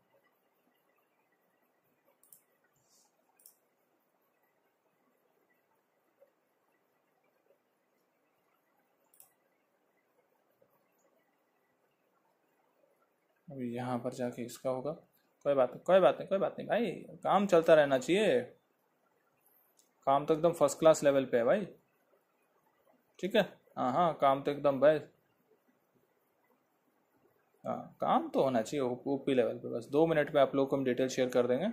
अभी यहाँ पर जाके इसका होगा, कोई बात नहीं कोई बात नहीं कोई बात नहीं भाई, काम चलता रहना चाहिए, काम तो एकदम फर्स्ट क्लास लेवल पे है भाई। ठीक है, हाँ हाँ काम तो एकदम भाई, हाँ काम तो होना चाहिए ओपी लेवल पे। बस दो मिनट में आप लोग को हम डिटेल शेयर कर देंगे।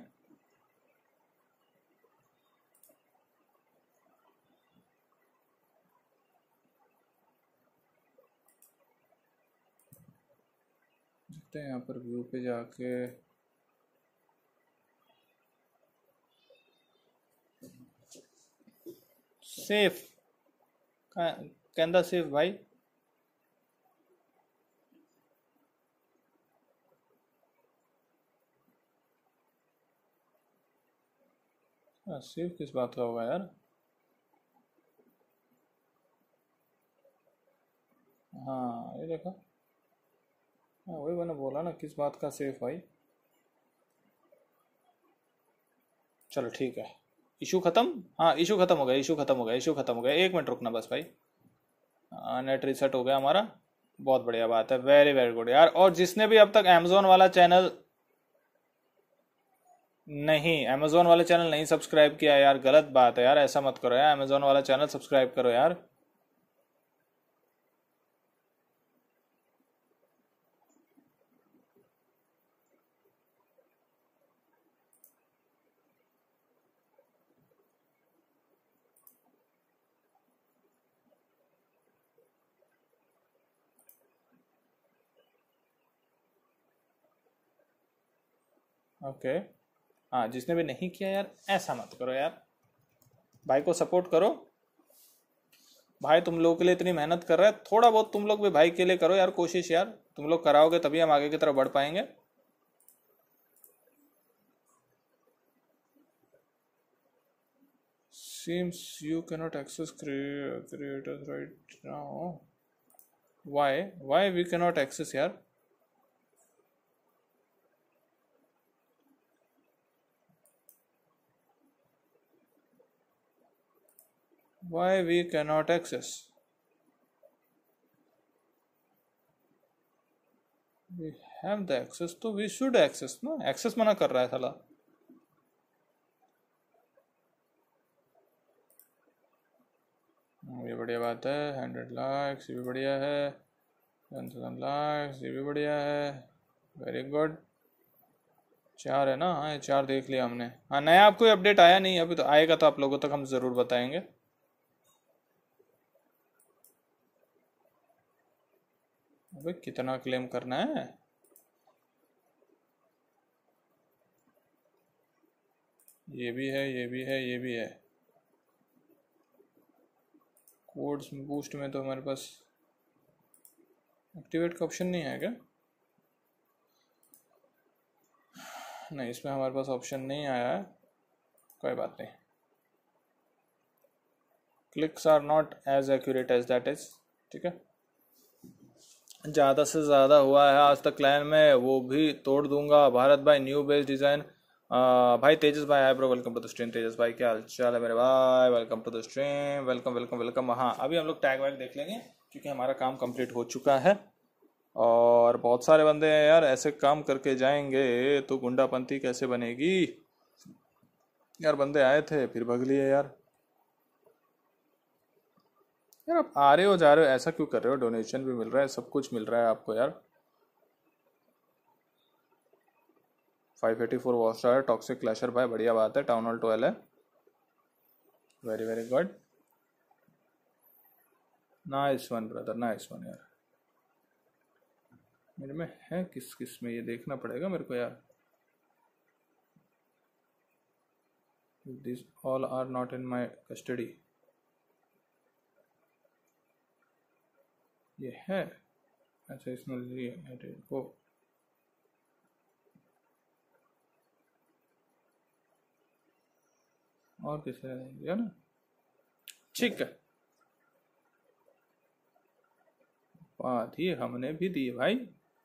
देखते हैं यहाँ पर व्यू पे जाके, सेफ कहंदा सेफ भाई, हाँ सेफ किस बात का होगा यार? हाँ ये देखा, हाँ वही मैंने बोला ना, किस बात का सेफ भाई। चलो ठीक है, इशू खत्म, हाँ इशू खत्म हो गया, इशू खत्म हो गया, इशू खत्म हो गया। एक मिनट रुकना बस भाई। नेट रीसेट हो गया हमारा, बहुत बढ़िया बात है, वेरी वेरी गुड यार। और जिसने भी अब तक अमेजोन वाला चैनल नहीं अमेजोन वाले चैनल नहीं सब्सक्राइब किया यार, गलत बात है यार, ऐसा मत करो यार, अमेजोन वाला चैनल सब्सक्राइब करो यार। Okay okay. हाँ जिसने भी नहीं किया यार, ऐसा मत करो यार, भाई को सपोर्ट करो। भाई तुम लोग के लिए इतनी मेहनत कर रहा है, थोड़ा बहुत तुम लोग भी भाई के लिए करो यार कोशिश यार, तुम लोग कराओगे तभी हम आगे की तरफ बढ़ पाएंगे। Seems you cannot access crea- creators right now. Why? Why we cannot access यार? Why we cannot access? We have the access, तो we should access ना, access मना कर रहा है साला। ये बढ़िया बात है, हंड्रेड लाइक्स ये भी बढ़िया है, वन थाउजेंड लाइक्स ये भी बढ़िया है, वेरी गुड। चार है ना, हाँ चार देख लिया हमने। हाँ नया आपको अपडेट आया नहीं, अभी तो आएगा तो आप लोगों तक हम ज़रूर बताएंगे। अबे कितना क्लेम करना है? ये भी है, ये भी है, ये भी है। कोड्स बूस्ट में तो हमारे पास एक्टिवेट का ऑप्शन नहीं है क्या? नहीं इसमें हमारे पास ऑप्शन नहीं आया है, कोई बात नहीं। Clicks are not as accurate as that is, ठीक है। ज़्यादा से ज़्यादा हुआ है आज तक क्लाइंट में, वो भी तोड़ दूंगा। भारत भाई न्यू बेस डिज़ाइन, भाई तेजस भाई hi bro, welcome to the stream. Tejas भाई क्या हाल चाल है मेरे भाई, welcome to the stream, welcome welcome welcome. हाँ अभी हम लोग टैग वैग देख लेंगे क्योंकि हमारा काम कंप्लीट हो चुका है, और बहुत सारे बंदे हैं यार, ऐसे काम करके जाएंगे तो गुंडापंथी कैसे बनेगी यार। बंदे आए थे फिर भग लिए यार। यार आप आ रहे हो जा रहे हो ऐसा क्यों कर रहे हो? डोनेशन भी मिल रहा है, सब कुछ मिल रहा है आपको यार। फाइव एटी फोर वॉच है, टॉक्सिक क्लैशर भाई बढ़िया बात है, टाउन हॉल ट्वेल्व है, very very good, nice one brother, nice one यार। मेरे में है किस किस में ये देखना पड़ेगा मेरे को यार। This all are not in my custody, ये है अच्छा इसमें लिए को और किसे दिया ना, ठीक है। बात ही हमने भी दी भाई,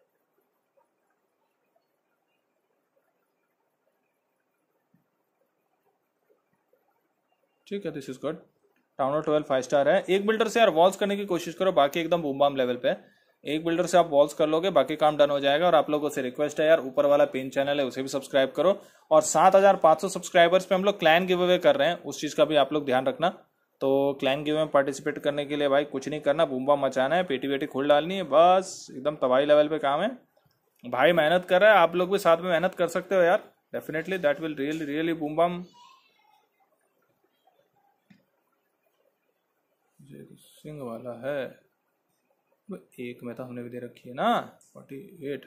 ठीक है, this is good. Town hall twelve five star है। एक बिल्डर से यार वॉल्स करने की कोशिश करो, बाकी एकदम बूम बाम लेवल पे। एक बिल्डर से आप वॉल्स कर लोगे, बाकी काम डन हो जाएगा। और आप लोगों से रिक्वेस्ट है यार, ऊपर वाला पिन चैनल है उसे भी सब्सक्राइब करो। और सात हजार पाँच सौ सब्सक्राइबर्स पे हम लोग क्लैन गिव अवे कर रहे हैं, उस चीज का भी आप लोग ध्यान रखना। तो क्लैन गिव में पार्टिसिपेट करने के लिए भाई कुछ नहीं करना, बूम बाम मचाना है, पेटी वेटी खोल डालनी है, बस एकदम तबाही लेवल पे काम है। भाई मेहनत कर रहा है, आप लोग भी साथ में मेहनत कर सकते हो यार, definitely that will really really boom bam. सिंह वाला है एक में तो हमने भी दे रखी है ना, फोर्टी एट।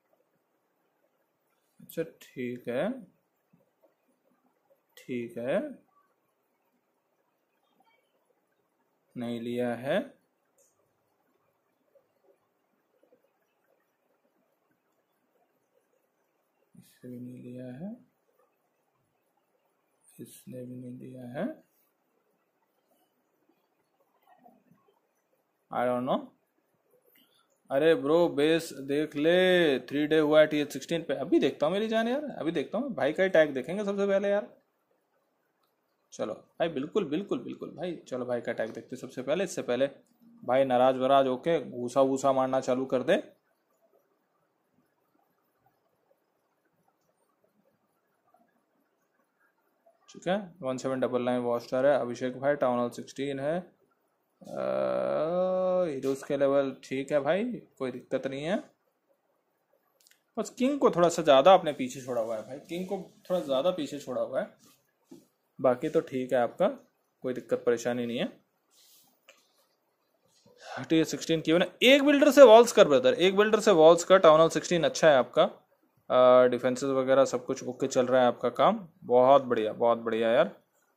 अच्छा ठीक है ठीक है, नहीं लिया है, इससे भी नहीं लिया है, इसने भी नहीं लिया है, आई डोंट नो। अरे ब्रो बेस देख ले, थ्री डे हुआ है टी एच सिक्सटीन पे। अभी देखता हूँ मेरी जान यार, अभी देखता हूँ भाई का ही टैग देखेंगे सबसे पहले यार। चलो भाई, बिल्कुल बिल्कुल बिल्कुल भाई। चलो भाई का अटैक देखते सबसे पहले। इससे पहले भाई नाराज वराज होके घूसा वूसा मारना चालू कर दे। ठीक है, one seven double nine war star है। अभिषेक भाई टाउन हॉल सिक्सटीन है। हीरोज के लेवल ठीक है भाई, कोई दिक्कत नहीं है। बस किंग को थोड़ा सा ज़्यादा अपने पीछे छोड़ा हुआ है भाई, किंग को थोड़ा ज़्यादा पीछे छोड़ा हुआ है। बाकी तो ठीक है आपका, कोई दिक्कत परेशानी नहीं है। टी सिक्सटीन की एक बिल्डर से वॉल्स कर ब्रदर, एक बिल्डर से वॉल्स का। टाउन हॉल सिक्सटीन अच्छा है आपका। डिफेंसेस वगैरह सब कुछ ओके चल रहा है आपका काम। बहुत बढ़िया बहुत बढ़िया यार,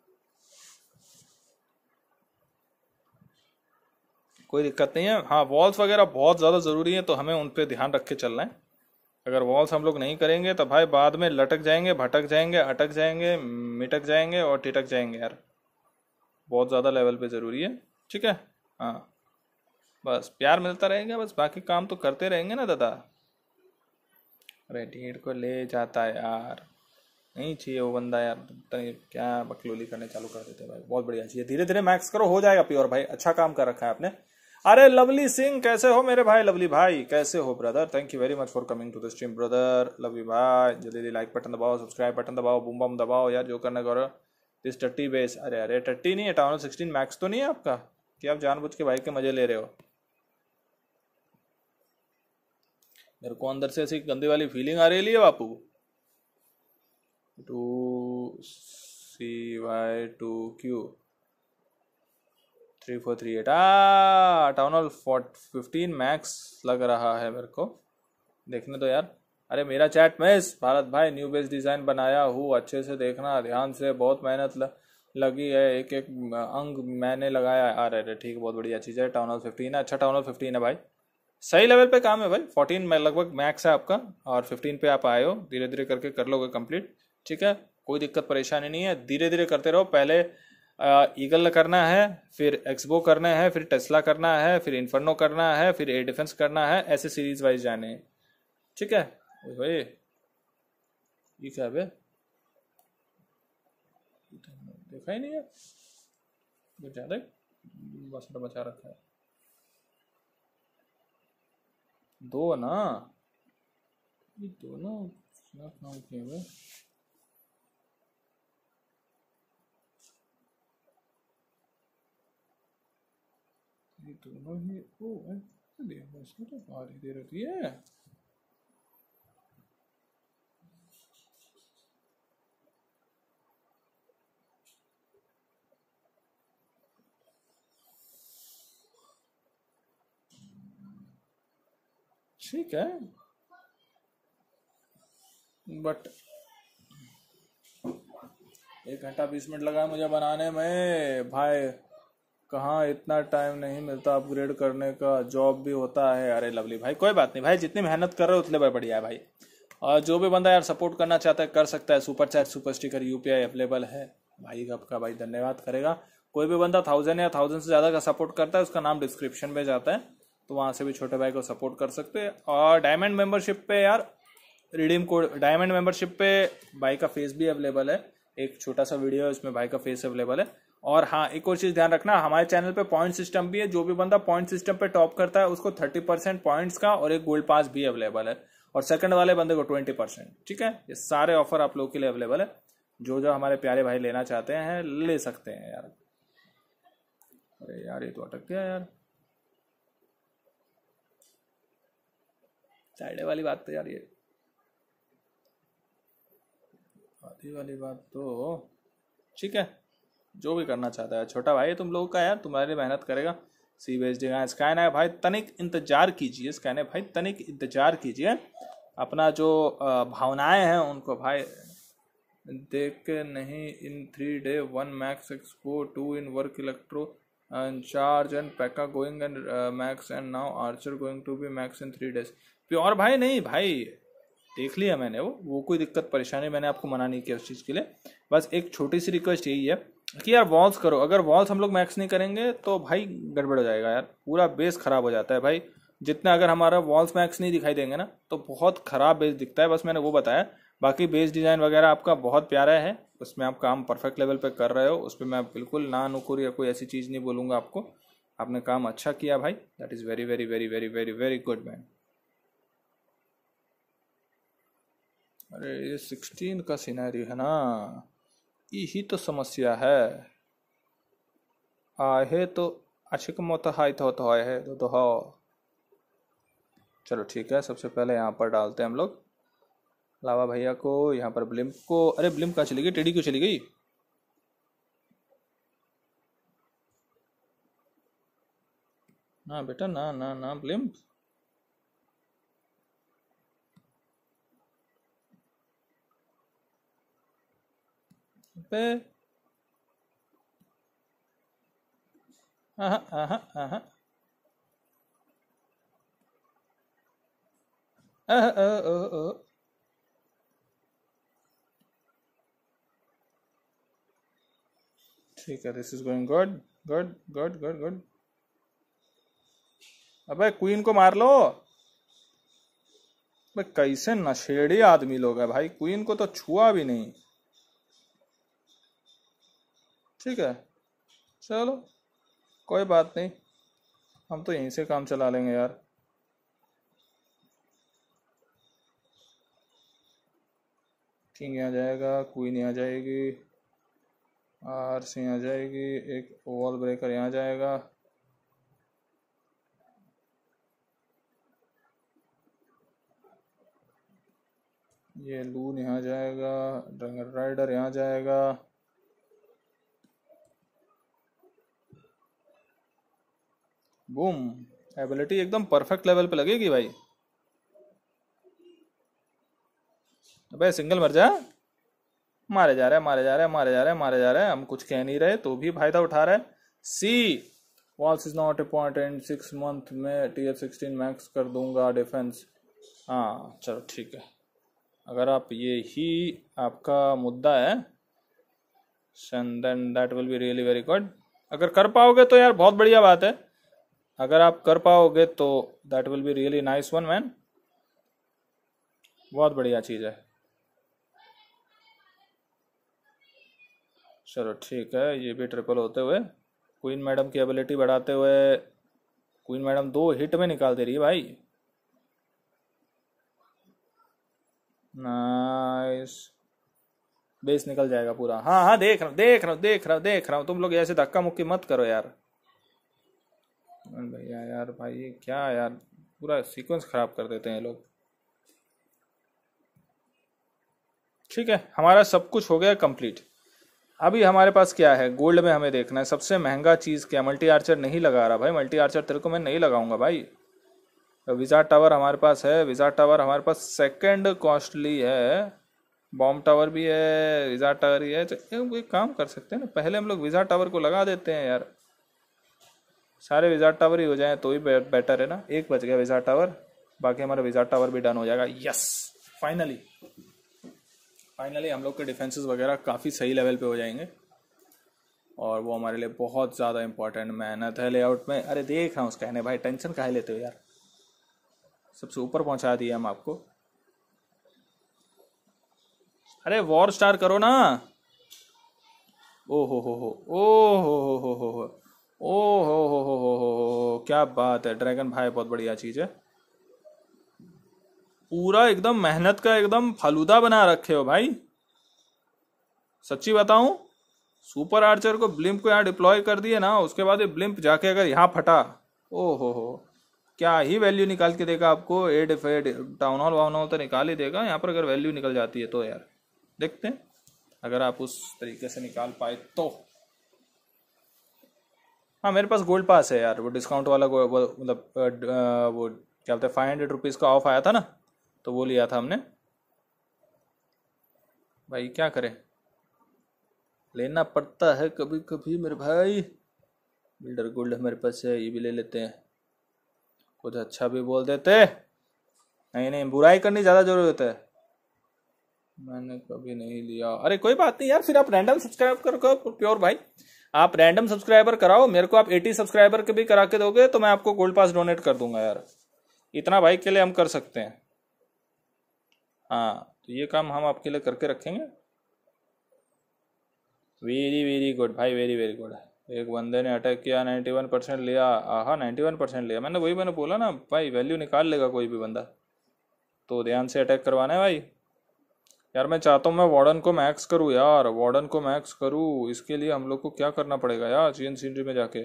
कोई दिक्कत नहीं है। हाँ, वॉल्स वगैरह बहुत ज़्यादा ज़रूरी है, तो हमें उन पर ध्यान रख के चलना है। अगर वॉल्स हम लोग नहीं करेंगे तो भाई बाद में लटक जाएंगे, भटक जाएंगे, अटक जाएंगे, मिटक जाएंगे और टिटक जाएंगे यार। बहुत ज़्यादा लेवल पे ज़रूरी है। ठीक है, हाँ बस प्यार मिलता रहेगा, बस बाकी काम तो करते रहेंगे ना दादा। अरे ढीठ को ले जाता है यार, नहीं चाहिए वो बंदा यार। पता नहीं क्या बकलोली करने चालू कर देते भाई। बहुत बढ़िया चाहिए, धीरे धीरे मैक्स करो, हो जाएगा प्योर भाई। अच्छा काम कर रखा है आपने। अरे लवली सिंह कैसे हो मेरे भाई? लवली भाई कैसे हो brother? Thank you very much for coming to the stream brother. Lovely भाई जल्दी जल्दी लाइक बटन दबाओ, सब्सक्राइब बटन दबाओ, बूम बम दबाओ यार, जो करना करो। दिस टट्टी बेस, अरे अरे टट्टी नहीं है, टाउन सिक्सटीन मैक्स तो नहीं है आपका कि आप जानबूझ के भाई के मजे ले रहे हो? मेरे को अंदर से ऐसी गंदी वाली फीलिंग आ रही है बापू। Two C Y two Q three four three eight आ टाउन हॉल फिफ्टीन मैक्स लग रहा है मेरे को, देखने दो यार। अरे मेरा चैट मिस भारत भाई, न्यू बेस डिज़ाइन बनाया हूँ, अच्छे से देखना ध्यान से, बहुत मेहनत ल, लगी है, एक एक अंग मैंने लगाया है। अरे अरे ठीक है, बहुत बढ़िया चीज़ है। टाउन हॉल फिफ्टीन है, अच्छा टाउन हॉल फिफ्टीन है भाई, सही लेवल पे काम है भाई। फोर्टीन में लगभग मैक्स है आपका और फिफ्टीन पे आप आए हो, धीरे धीरे करके कर लोगे कंप्लीट। ठीक है, कोई दिक्कत परेशानी नहीं है, धीरे धीरे करते रहो। पहले ईगल करना है, फिर एक्सबो करना है, फिर टेस्ला करना है, फिर इन्फर्नो करना है, फिर एयर डिफेंस करना है, ऐसे सीरीज वाइज जाने हैं। ठीक है भाई, ये क्या है? देखा ही नहीं है, ज्यादा बस बचा रखा है। दो ना, ये दोनों नाम किए हुए। ये दोनों ही ओ इसमें तो बाहर ही दे रही है। ठीक है, बट एक घंटा बीस मिनट लगा मुझे बनाने में भाई, कहाँ इतना टाइम नहीं मिलता अपग्रेड करने का, जॉब भी होता है। अरे लवली भाई कोई बात नहीं भाई, जितनी मेहनत कर रहे हो उतने बढ़िया है भाई। और जो भी बंदा यार सपोर्ट करना चाहता है कर सकता है, super chat super sticker UPI available है भाई। आपका भाई धन्यवाद करेगा। कोई भी बंदा थाउजेंड या थाउजेंड से ज़्यादा का सपोर्ट करता है, उसका नाम डिस्क्रिप्शन में जाता है, तो वहाँ से भी छोटे भाई को सपोर्ट कर सकते हैं। और डायमंड मेंबरशिप पे यार रिडीम कोड, डायमंड मेंबरशिप पे भाई का फेस भी अवेलेबल है, एक छोटा सा वीडियो है उसमें भाई का फेस अवेलेबल है। और हाँ एक और चीज़ ध्यान रखना, हमारे चैनल पे पॉइंट सिस्टम भी है, जो भी बंदा पॉइंट सिस्टम पे टॉप करता है उसको थर्टी परसेंट पॉइंट्स का और एक गोल्ड पास भी अवेलेबल है, और सेकंड वाले बंदे को ट्वेंटी परसेंट। ठीक है, ये सारे ऑफर आप लोगों के लिए अवेलेबल है, जो जो हमारे प्यारे भाई लेना चाहते हैं ले सकते हैं यार। अरे यार ये तो अटक गया यार, साइडे वाली बात तो यार, ये आधी वाली बात तो ठीक है। जो भी करना चाहता है छोटा भाई तुम लोगों का यार, तुम्हारी मेहनत करेगा। सी बेस डी स्कैन है भाई, तनिक इंतजार कीजिए, स्कैन है भाई तनिक इंतजार कीजिए। अपना जो भावनाएं हैं उनको भाई देख के नहीं। In three day one max expo two in work electro and charge and PEKKA going and max and now archer going to be max in three days pure भाई। नहीं भाई देख लिया मैंने, वो वो कोई दिक्कत परेशानी मैंने आपको मना नहीं किया उस चीज़ के लिए। बस एक छोटी सी रिक्वेस्ट यही है कि यार वॉल्स करो, अगर वॉल्स हम लोग मैक्स नहीं करेंगे तो भाई गड़बड़ हो जाएगा यार, पूरा बेस खराब हो जाता है भाई। जितना अगर हमारा वॉल्स मैक्स नहीं दिखाई देंगे ना तो बहुत खराब बेस दिखता है, बस मैंने वो बताया। बाकी बेस डिज़ाइन वगैरह आपका बहुत प्यारा है, उसमें आप काम परफेक्ट लेवल पे कर रहे हो, उस पर मैं बिल्कुल ना नुकुर या कोई ऐसी चीज़ नहीं बोलूँगा आपको। आपने काम अच्छा किया भाई, that is very very very very very very good man. अरे ये सिक्सटीन का सिनेरियो है ना, यही तो समस्या है। आहे तो अच्छे को मत हाई तो तो है तो तो हो। चलो ठीक है, सबसे पहले यहाँ पर डालते हैं हम लोग लावा भैया को, यहाँ पर ब्लिम्प को। अरे ब्लिम्प कहाँ चली गई, टेडी क्यों चली गई? ना बेटा ना ना ना ब्लिम्प। पे आहा आहा आहा आहा आहा आहा। ठीक है, this is going good good good good good. अबे क्वीन को मार लो। भाई कैसे नशेड़ी आदमी लोग है भाई, क्वीन को तो छुआ भी नहीं। ठीक है चलो कोई बात नहीं, हम तो यहीं से काम चला लेंगे यार। किंग यहाँ जाएगा, क्वीन यहाँ जाएगी, आर सी यहाँ जाएगी, एक वॉल ब्रेकर यहाँ जाएगा। ये लून यहाँ जाएगा, ड्रैगन राइडर यहाँ जाएगा। बूम, एबिलिटी एकदम परफेक्ट लेवल पे लगेगी भाई। अबे सिंगल मर जा। मारे जा रहे हैं मारे जा रहे हैं मारे जा रहे हैं मारे जा रहे हैं, हम कुछ कह नहीं रहे तो भी फायदा उठा रहे हैं। Sea walls is not important, six month में टी एफ सिक्सटीन मैक्स कर दूंगा डिफेंस। हाँ चलो ठीक है, अगर आप ये ही आपका मुद्दा है then that will be really very good. अगर कर पाओगे तो यार बहुत बढ़िया बात है, अगर आप कर पाओगे तो that will be really nice one man, बहुत बढ़िया चीज़ है। चलो ठीक है, ये भी ट्रिपल होते हुए क्वीन मैडम की एबिलिटी बढ़ाते हुए, क्वीन मैडम दो हिट में निकाल दे रही है भाई। नाइस, बेस निकल जाएगा पूरा। हाँ हाँ देख रहा हूँ देख रहा हूँ देख रहा हूँ देख रहा हूँ, तुम लोग ऐसे धक्का मुक्की मत करो यार। भैया यार भाई ये क्या यार, पूरा सीक्वेंस खराब कर देते हैं लोग। ठीक है, हमारा सब कुछ हो गया कंप्लीट। अभी हमारे पास क्या है, गोल्ड में हमें देखना है सबसे महंगा चीज़ क्या। मल्टी आर्चर नहीं लगा रहा भाई, मल्टी आर्चर तेरे को मैं नहीं लगाऊंगा भाई। विजार्ड टावर हमारे पास है, विजार्ड टावर हमारे पास सेकंड कॉस्टली है, बॉम्ब टावर भी है, विजार्ड टावर ही है। तो एक काम कर सकते हैं ना, पहले हम लोग विजार्ड टावर को लगा देते हैं यार, सारे विजार्ड टावर ही हो जाएं तो ही बेटर है ना। एक बच गया विजार्ड टावर, बाकी हमारा विजार्ड टावर भी डन हो जाएगा। यस फाइनली फाइनली हम लोग के डिफेंसेस वगैरह काफ़ी सही लेवल पे हो जाएंगे, और वो हमारे लिए बहुत ज़्यादा इंपॉर्टेंट मेहनत है लेआउट में। अरे देख रहा हूँ उसका कहने भाई, टेंशन काहे लेते हो यार, सबसे ऊपर पहुंचा दिया हम आपको। अरे वॉर स्टार करो ना। ओ हो हो हो ओ हो हो हो हो हो ओ हो हो हो हो हो, क्या बात है ड्रैगन भाई, बहुत बढ़िया चीज़ है। पूरा एकदम मेहनत का एकदम फालूदा बना रखे हो भाई, सच्ची बताऊं। सुपर आर्चर को ब्लिम्प को यहाँ डिप्लॉय कर दिए ना, उसके बाद ये ब्लिम्प जाके अगर यहाँ फटा, ओ हो हो क्या ही वैल्यू निकाल के देगा आपको। एड फेड टाउन हॉल वाउन हॉल तो निकाल ही देगा, यहाँ पर अगर वैल्यू निकल जाती है तो यार देखते हैं, अगर आप उस तरीके से निकाल पाए तो। हाँ मेरे पास गोल्ड पास है यार, वो डिस्काउंट वाला मतलब वो क्या बोलते हैं फाइव हंड्रेड रुपीज़ का ऑफ आया था ना, तो वो लिया था हमने। भाई क्या करें, लेना पड़ता है कभी कभी मेरे भाई। बिल्डर गोल्ड हमारे पास है, ये भी ले लेते हैं, कुछ अच्छा भी बोल देते। नहीं नहीं बुराई करनी ज़्यादा जरूरत है, मैंने कभी नहीं लिया। अरे कोई बात नहीं यार, फिर आप रैंडम सब्सक्राइब करो प्योर भाई, आप रैंडम सब्सक्राइबर कराओ मेरे को। आप एटी सब्सक्राइबर के भी करा के दोगे तो मैं आपको गोल्ड पास डोनेट कर दूंगा यार, इतना भाई के लिए हम कर सकते हैं। हाँ तो ये काम हम आपके लिए करके रखेंगे। वेरी वेरी गुड भाई, वेरी वेरी गुड। एक बंदे ने अटैक किया, नाइन्टी वन परसेंट लिया। हाँ नाइन्टी वन परसेंट लिया, मैंने वही मैंने बोला ना भाई, वैल्यू निकाल लेगा कोई भी बंदा, तो ध्यान से अटैक करवाना है भाई। यार मैं चाहता हूँ मैं वार्डन को मैक्स करूँ यार, वार्डन को मैक्स करूँ। इसके लिए हम लोग को क्या करना पड़ेगा यार, चेन सीनरी में जाके।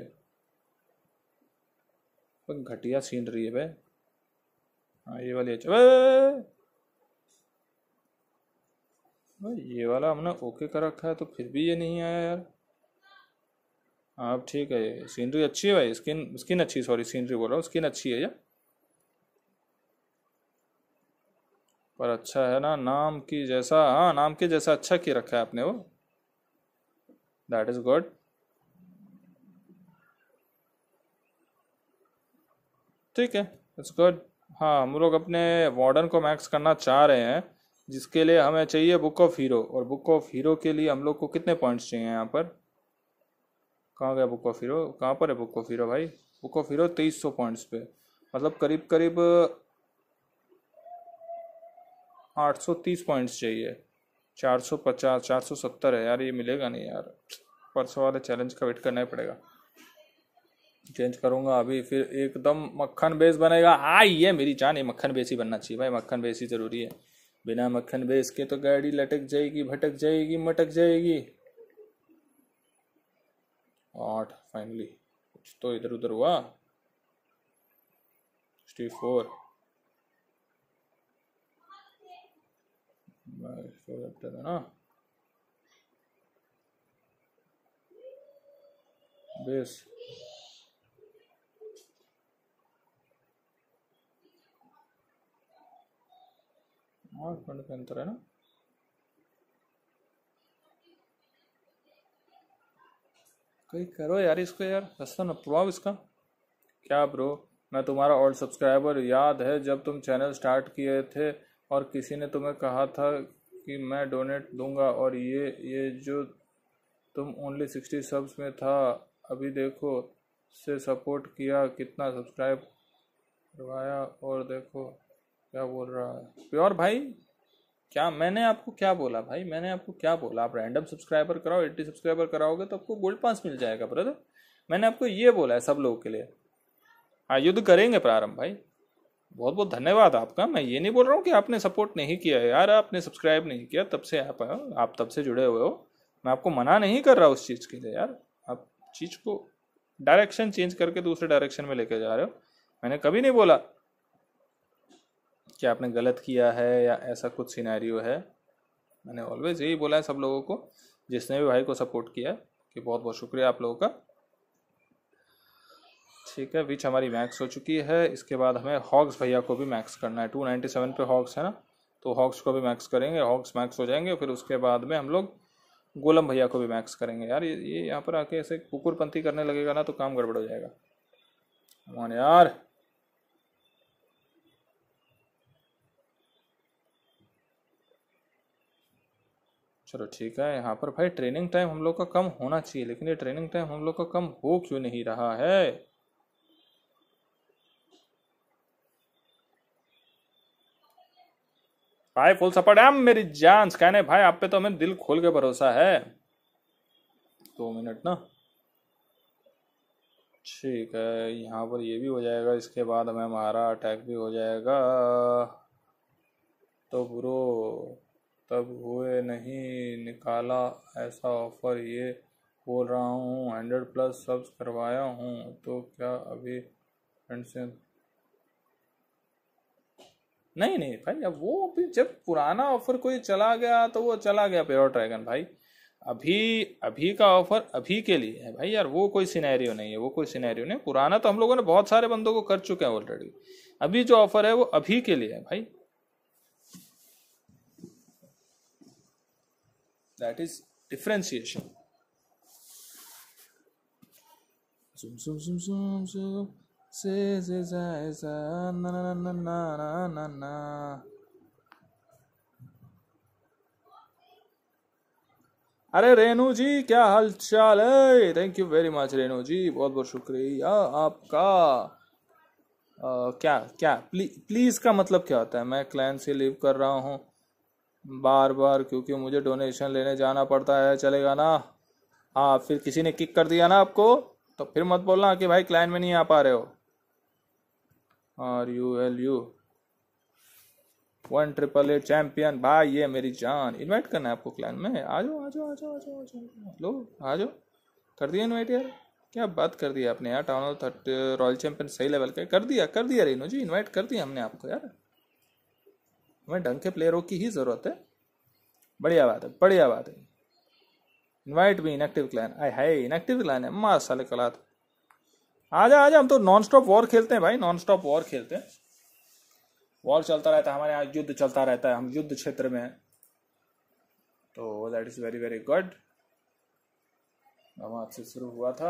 घटिया सीनरी है भाई। हाँ ये वाली अच्छा भाई, ये वाला हमने ओके कर रखा है तो फिर भी ये नहीं आया यार। अब ठीक है, ये सीनरी अच्छी है भाई, स्किन स्किन अच्छी, सॉरी सीनरी बोल रहा हूँ, स्किन अच्छी है यार। पर अच्छा है ना, नाम की जैसा, हाँ नाम के जैसा अच्छा किया रखा है आपने वो, दैट इज गुड। ठीक है, इट्स गुड। हाँ हम लोग अपने वार्डन को मैक्स करना चाह रहे हैं, जिसके लिए हमें चाहिए बुक ऑफ हीरो। और बुक ऑफ हीरो के लिए हम लोग को कितने पॉइंट्स चाहिए यहाँ पर, कहाँ गया बुक ऑफ हीरो, कहाँ पर है बुक ऑफ हीरो भाई। बुक ऑफ हीरो तेईस सौ पॉइंट्स पे, मतलब करीब करीब आठ सौ तीस पॉइंट्स चाहिए। चार सौ पचास चार सौ सत्तर है यार, ये मिलेगा नहीं यार। परसों वाले चैलेंज का वेट करना ही पड़ेगा। चेंज करूंगा अभी, फिर एकदम मक्खन बेस बनेगा। आ ये मेरी जान, ये मक्खन बेस ही बनना चाहिए भाई, मक्खन बेस ही जरूरी है। बिना मक्खन बेस के तो गाड़ी लटक जाएगी, भटक जाएगी, मटक जाएगी। आठ फाइनली, कुछ तो इधर उधर हुआ। सिक्सटी फोर ना, बेस आठ पॉइंट का अंतर है ना। कहीं करो यार इसको यार, रास्ता न पुआओ इसका। क्या ब्रो, मैं तुम्हारा ओल्ड सब्सक्राइबर, याद है जब तुम चैनल स्टार्ट किए थे और किसी ने तुम्हें कहा था कि मैं डोनेट दूंगा, और ये ये जो तुम ओनली सिक्सटी सब्स में था, अभी देखो से सपोर्ट किया, कितना सब्सक्राइब करवाया, और देखो क्या बोल रहा है प्योर भाई। क्या मैंने आपको क्या बोला भाई, मैंने आपको क्या बोला, आप रैंडम सब्सक्राइबर कराओ, एट्टी सब्सक्राइबर कराओगे तो आपको गोल्ड पास मिल जाएगा ब्रदर। मैंने आपको ये बोला है सब लोगों के लिए। हाँ युद्ध करेंगे प्रारंभ भाई, बहुत बहुत धन्यवाद आपका। मैं ये नहीं बोल रहा हूँ कि आपने सपोर्ट नहीं किया है यार, आपने सब्सक्राइब नहीं किया तब से आप आप तब से जुड़े हुए हो। मैं आपको मना नहीं कर रहा उस चीज़ के लिए यार, आप चीज़ को डायरेक्शन चेंज करके दूसरे डायरेक्शन में लेके जा रहे हो। मैंने कभी नहीं बोला कि आपने गलत किया है या ऐसा कुछ सिनेरियो है। मैंने ऑलवेज यही बोला है सब लोगों को, जिसने भी भाई को सपोर्ट किया, कि बहुत बहुत शुक्रिया आप लोगों का। ठीक है, विच हमारी मैक्स हो चुकी है। इसके बाद हमें हॉग्स भैया को भी मैक्स करना है। टू नाइन्टी सेवन पे हॉग्स है ना, तो हॉग्स को भी मैक्स करेंगे। हॉग्स मैक्स हो जाएंगे, फिर उसके बाद में हम लोग गोलम भैया को भी मैक्स करेंगे। यार ये ये यहाँ पर आके ऐसे कुकुरपंती करने लगेगा ना तो काम गड़बड़ हो जाएगा। मान यार, चलो ठीक है। यहाँ पर भाई ट्रेनिंग टाइम हम लोग का कम होना चाहिए, लेकिन ये ट्रेनिंग टाइम हम लोग का कम हो क्यों नहीं रहा है। भाई फुल सपोर्ट है मेरी जान कहने भाई, आप पे तो हमें दिल खोल के भरोसा है। दो मिनट ना, ठीक है। यहाँ पर ये भी हो जाएगा, इसके बाद हमें हमारा अटैक भी हो जाएगा। तो ब्रो तब हुए नहीं निकाला ऐसा ऑफर, ये बोल रहा हूँ हंड्रेड प्लस सब्स करवाया हूँ, तो क्या अभी फ्रेंड से नहीं नहीं भाई। अब वो भी जब पुराना ऑफर कोई चला गया तो वो चला गया प्योर ड्रैगन भाई। अभी अभी का ऑफर अभी के लिए है भाई यार, वो कोई सिनेरियो नहीं है, वो कोई सिनेरियो नहीं। पुराना तो हम लोगों ने बहुत सारे बंदों को कर चुके हैं ऑलरेडी। अभी जो ऑफर है वो अभी के लिए है भाई, that is differentiation. Zoom zoom zoom zoom zoom से से से से ना ना ना ना ना ना ना। अरे रेनू जी क्या हाल चाल है, thank you very much Renu ji, बहुत बहुत शुक्रिया आपका। आ, क्या क्या प्लीज प्लीज का मतलब क्या होता है। मैं क्लैन से लीव कर रहा हूँ बार बार क्योंकि मुझे डोनेशन लेने जाना पड़ता है, चलेगा ना। हाँ, फिर किसी ने किक कर दिया ना आपको, तो फिर मत बोलना कि भाई क्लाइंट में नहीं आ पा रहे हो। R U L U one triple eight champion भाई, ये मेरी जान। इनवाइट करना है आपको क्लान में, आ जाओ आ जाओ आ जाओ आ जाओ आ जाओ, लो आ जाओ। कर दिया इनवाइट यार, क्या बात कर दी आपने यार। Town hall thirty royal champion सही लेवल का कर दिया, कर दिया रेनो जी, इनवाइट कर दिया हमने आपको यार। हमें ढंग के प्लेयरों की ही जरूरत है। बढ़िया बात है, बढ़िया बात है। इनवाइट भी इनएक्टिव क्लैन, आए हाय इनएक्टिव क्लैन है, मार साले कलात। आजा आजा, हम तो नॉन स्टॉप वॉर खेलते हैं भाई, नॉन स्टॉप वॉर खेलते हैं। वॉर चलता रहता है हमारे यहाँ, युद्ध चलता रहता है, हम युद्ध क्षेत्र में हैं, तो that is very very good. नमाज से शुरू हुआ था।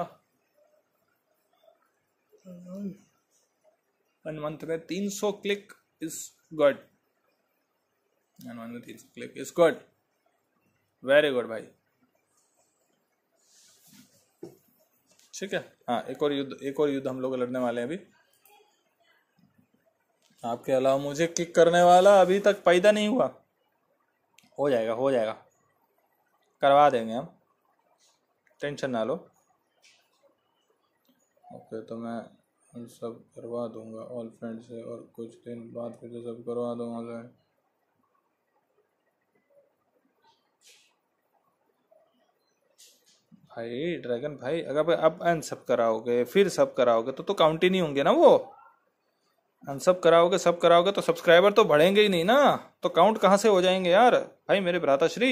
वन मंथ में तीन सौ click is good, one month में तीन सौ click is good, very good भाई। ठीक है, हाँ एक और युद्ध, एक और युद्ध हम लोग लड़ने वाले हैं अभी। आपके अलावा मुझे क्लिक करने वाला अभी तक पैदा नहीं हुआ। हो जाएगा हो जाएगा, करवा देंगे हम, टेंशन ना लो। ओके, तो मैं सब करवा दूंगा ऑल फ्रेंड से, और कुछ दिन बाद फिर से सब करवा दूंगा। भाई ड्रैगन भाई, अगर अब अनसब कराओगे फिर सब कराओगे तो तो काउंट ही नहीं होंगे ना वो। अनसब कराओगे सब कराओगे तो सब्सक्राइबर तो बढ़ेंगे ही नहीं ना, तो काउंट कहाँ से हो जाएंगे यार भाई मेरे भ्राताश्री,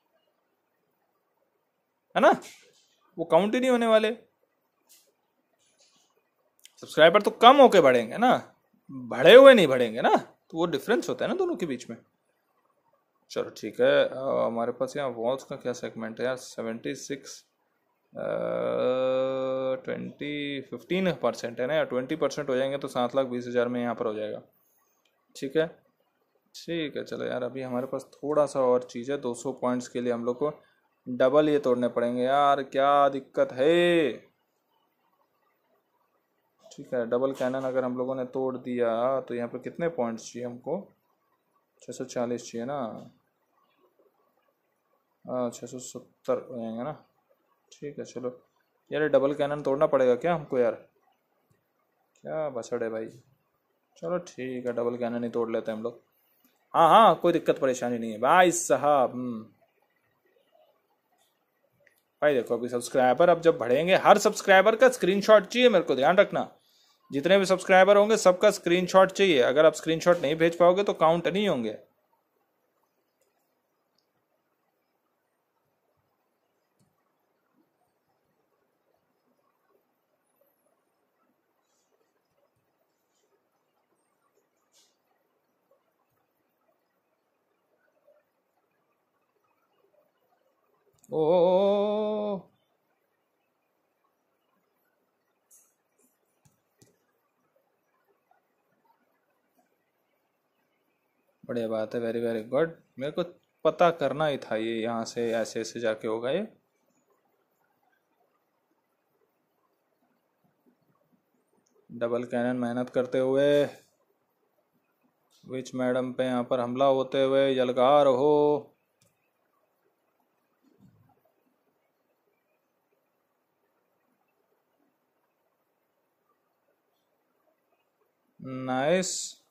है ना। वो काउंट ही नहीं होने वाले। सब्सक्राइबर तो कम होके बढ़ेंगे ना, बढ़े हुए नहीं बढ़ेंगे ना, तो वो डिफरेंस होता है ना दोनों के बीच में। चलो ठीक है, अ, हमारे पास यहाँ वॉल्स का क्या सेगमेंट है यार, seventy six twenty fifteen percent है ना यार, ट्वेंटी परसेंट हो जाएंगे तो सात लाख बीस हज़ार में यहाँ पर हो जाएगा। ठीक है ठीक है, चलो यार, अभी हमारे पास थोड़ा सा और चीज़ है। दो सौ पॉइंट्स के लिए हम लोग को डबल ये तोड़ने पड़ेंगे यार, क्या दिक्कत है। ठीक है, डबल कैनन अगर हम लोगों ने तोड़ दिया तो यहाँ पे कितने पॉइंट्स चाहिए हमको, छः सौ चालीस चाहिए ना, हाँ छः सौ सत्तर हो जाएंगे ना। ठीक है चलो यार, डबल कैनन तोड़ना पड़ेगा क्या हमको यार, क्या बसड़ है भाई। चलो ठीक है, डबल कैनन ही तोड़ लेते हैं हम लोग। हाँ हाँ, कोई दिक्कत परेशानी नहीं है भाई साहब। हम्म भाई देखो, अभी सब्सक्राइबर अब जब बढ़ेंगे, हर सब्सक्राइबर का स्क्रीनशॉट चाहिए मेरे को, ध्यान रखना। जितने भी सब्सक्राइबर होंगे सबका स्क्रीनशॉट चाहिए, अगर आप स्क्रीनशॉट नहीं भेज पाओगे तो काउंट नहीं होंगे। ओ बढ़िया बात है, वेरी वेरी गुड। मेरे को पता करना ही था ये यहाँ से ऐसे ऐसे जाके होगा ये। डबल कैनन मेहनत करते हुए विच मैडम पे यहाँ पर हमला होते हुए यलगार हो। नाइस,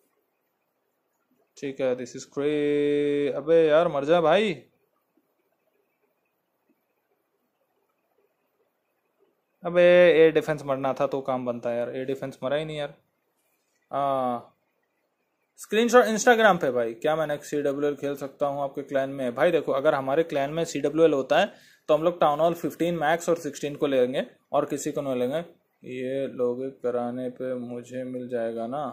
ठीक है, दिस इज क्रे। अबे यार मर जा भाई। अबे एयर डिफेंस मरना था तो काम बनता है यार, एयर डिफेंस मरा ही नहीं यार। हाँ, स्क्रीनशॉट इंस्टाग्राम पे भाई, क्या मैं नेक्स्ट सी डब्ल्यू एल खेल सकता हूँ आपके क्लैन में। भाई देखो, अगर हमारे क्लैन में सी डब्ल्यू एल होता है तो हम लोग टाउन हॉल फिफ्टीन मैक्स और सिक्सटीन को लेंगे, और किसी को नहीं लेंगे। ये लोग कराने पे मुझे मिल जाएगा ना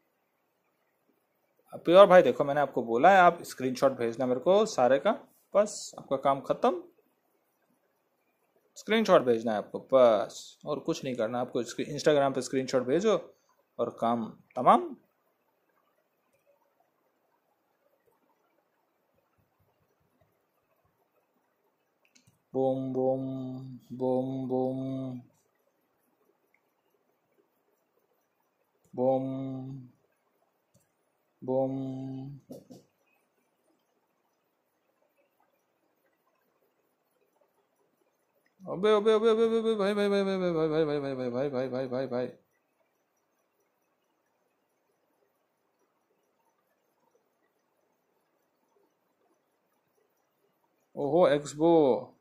प्योर। भाई देखो, मैंने आपको बोला है आप स्क्रीनशॉट भेजना मेरे को सारे का, बस आपका काम खत्म। स्क्रीनशॉट भेजना है आपको बस, और कुछ नहीं करना आपको। इंस्टाग्राम पे स्क्रीनशॉट भेजो और काम तमाम। Boom boom boom boom boom boom. अबे अबे अबे अबे अबे भाई भाई भाई भाई भाई भाई भाई भाई भाई भाई भाई भाई भाई भाई। ओहो एक्सबो।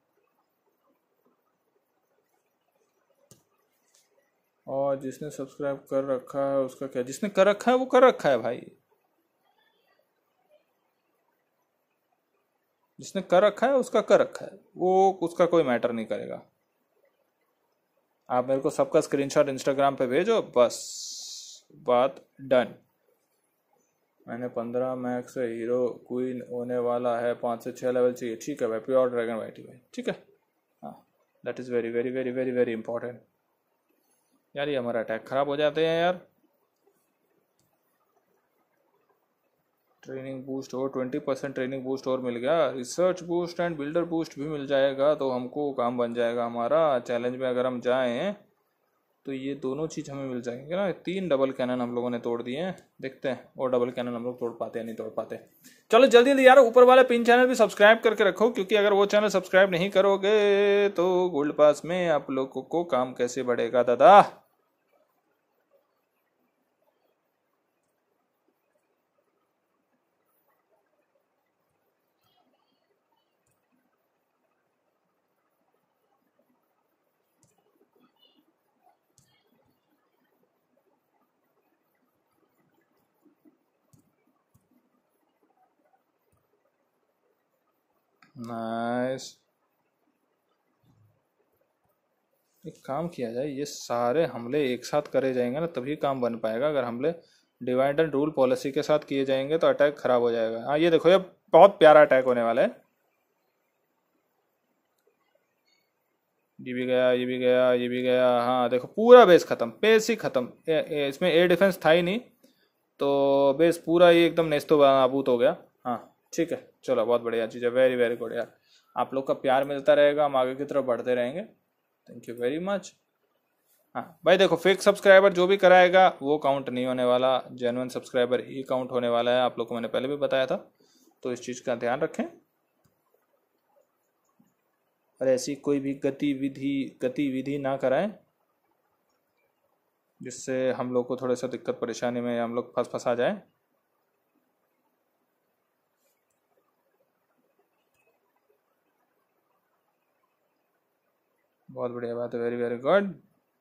और जिसने सब्सक्राइब कर रखा है उसका क्या, जिसने कर रखा है वो कर रखा है भाई। जिसने कर रखा है उसका कर रखा है, वो उसका कोई मैटर नहीं करेगा। आप मेरे को सबका स्क्रीनशॉट इंस्टाग्राम पे भेजो बस, बात डन। मैंने पंद्रह मैक्स से हीरो क्वीन होने वाला है, पाँच से छः लेवल चाहिए। ठीक है भाई, प्योर ड्रैगन वाइटी भाई, ठीक है। हाँ, that is very very very very very important. यार ये हमारा अटैक खराब हो जाते हैं यार। ट्रेनिंग बूस्ट और ट्वेंटी परसेंट ट्रेनिंग बूस्ट और मिल गया, research boost and builder boost भी मिल जाएगा, तो हमको काम बन जाएगा हमारा। चैलेंज में अगर हम जाएं तो ये दोनों चीज़ हमें मिल जाएंगे ना। तीन डबल कैनन हम लोगों ने तोड़ दिए हैं, देखते हैं और डबल कैनन हम लोग तोड़ पाते हैं नहीं तोड़ पाते। चलो जल्दी जल्दी यार, ऊपर वाले पिन चैनल भी सब्सक्राइब करके रखो, क्योंकि अगर वो चैनल सब्सक्राइब नहीं करोगे तो गोल्ड पास में आप लोगों को काम कैसे बढ़ेगा दादा। नाइस। एक काम किया जाए, ये सारे हमले एक साथ करे जाएंगे ना तभी काम बन पाएगा। अगर हमले डिवाइड एंड रूल पॉलिसी के साथ किए जाएंगे तो अटैक खराब हो जाएगा। हाँ ये देखो, ये बहुत प्यारा अटैक होने वाला है। ये भी गया, ये भी गया, ये भी गया। हाँ देखो पूरा बेस खत्म, बेस ही खत्म। ए- ए- इसमें एयर डिफेंस था ही नहीं, तो बेस पूरा ही एकदम नेस्तो नाबूद हो गया। हाँ ठीक है, चलो बहुत बढ़िया चीज़ है, वेरी वेरी गुड यार। आप लोग का प्यार मिलता रहेगा, हम आगे की तरफ बढ़ते रहेंगे। Thank you very much. हाँ भाई देखो, फेक सब्सक्राइबर जो भी कराएगा वो काउंट नहीं होने वाला, जेन्युइन सब्सक्राइबर ही काउंट होने वाला है। आप लोग को मैंने पहले भी बताया था, तो इस चीज़ का ध्यान रखें। और ऐसी कोई भी गतिविधि गतिविधि ना कराएं जिससे हम लोग को थोड़ा सा दिक्कत परेशानी में हम लोग फंस फंसा जाए। बहुत बढ़िया बात है, very very good.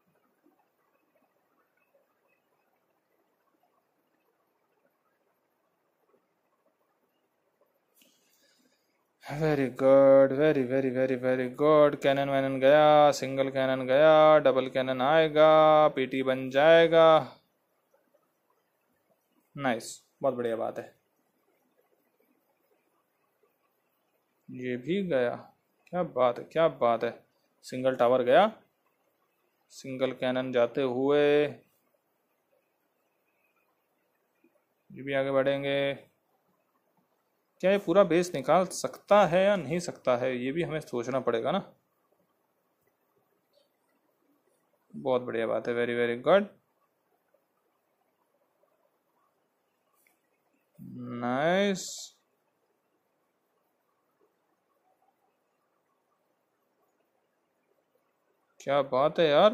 Very good, very very very very good. Cannon वैनन गया, सिंगल कैनन गया, डबल कैनन आएगा, पीटी बन जाएगा। नाइस, बहुत बढ़िया बात है। ये भी गया, क्या बात है, क्या बात है। सिंगल टावर गया, सिंगल कैनन जाते हुए ये भी आगे बढ़ेंगे। क्या ये पूरा बेस निकाल सकता है या नहीं सकता है, ये भी हमें सोचना पड़ेगा ना। बहुत बढ़िया बात है, वेरी वेरी गुड। नाइस। क्या बात है यार।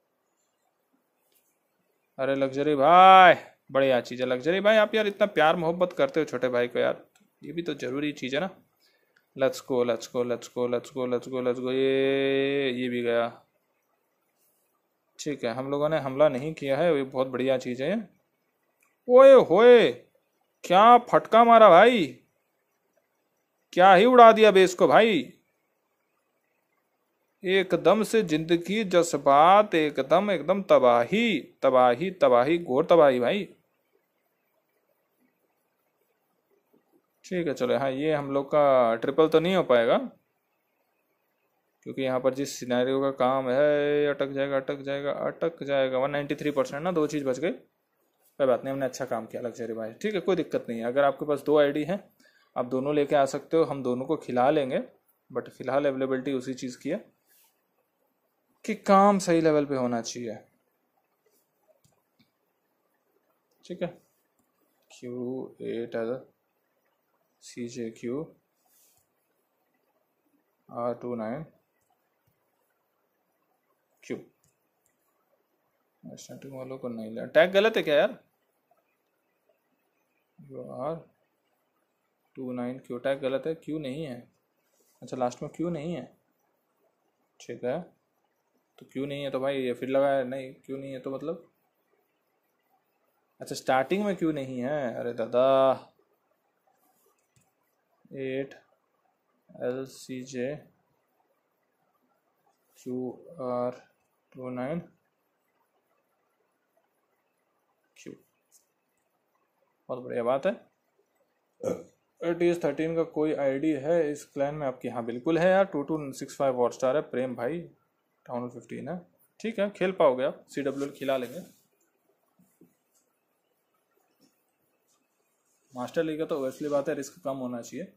अरे लग्जरी भाई, बढ़िया चीज़ है लग्जरी भाई। आप यार इतना प्यार मोहब्बत करते हो छोटे भाई को यार, ये भी तो जरूरी चीज़ है ना। Let's go let's go let's go let's go let's go let's go. ये ये भी गया। ठीक है, हम लोगों ने हमला नहीं किया है, ये बहुत बढ़िया चीज़ है। ओए होए, क्या फटका मारा भाई, क्या ही उड़ा दिया बेस को भाई। एकदम से जिंदगी जज्बात, एकदम एकदम तबाही तबाही तबाही, घोर तबाही भाई। ठीक है चलो, हाँ ये हम लोग का ट्रिपल तो नहीं हो पाएगा, क्योंकि यहाँ पर जिस सिनेरियो का काम है, अटक जाएगा अटक जाएगा अटक जाएगा। वन नाइन्टी थ्री परसेंट ना, दो चीज़ बच गई। कोई बात नहीं, हमने अच्छा काम किया लग्जरी भाई। ठीक है, कोई दिक्कत नहीं है। अगर आपके पास दो आईडी हैं, आप दोनों लेके आ सकते हो, हम दोनों को खिला लेंगे। बट फिलहाल अवेलेबिलिटी उसी चीज़ की है कि काम सही लेवल पे होना चाहिए। ठीक है, Q eight C J Q R two nine क्यों स्टार्टिंग वालों को नहीं लिया? टैग गलत है क्या यार? U R two nine Q tag गलत है, क्यू नहीं है। अच्छा लास्ट में क्यू नहीं है, ठीक है। तो क्यू नहीं है तो भाई ये फिर लगाया नहीं, क्यू नहीं है तो मतलब अच्छा स्टार्टिंग में क्यू नहीं है। अरे दादा eight L C J Q R two nine Q, बहुत बढ़िया बात है। एटीएस थर्टीन का कोई आईडी है इस क्लैन में आपकी? हाँ बिल्कुल है यार, two two six five war star है प्रेम भाई, टाउन फिफ्टीन है। ठीक है खेल पाओगे आप, सी डब्ल्यू खिला लेंगे। मास्टर लीग है तो वैसली बात है रिस्क कम होना चाहिए।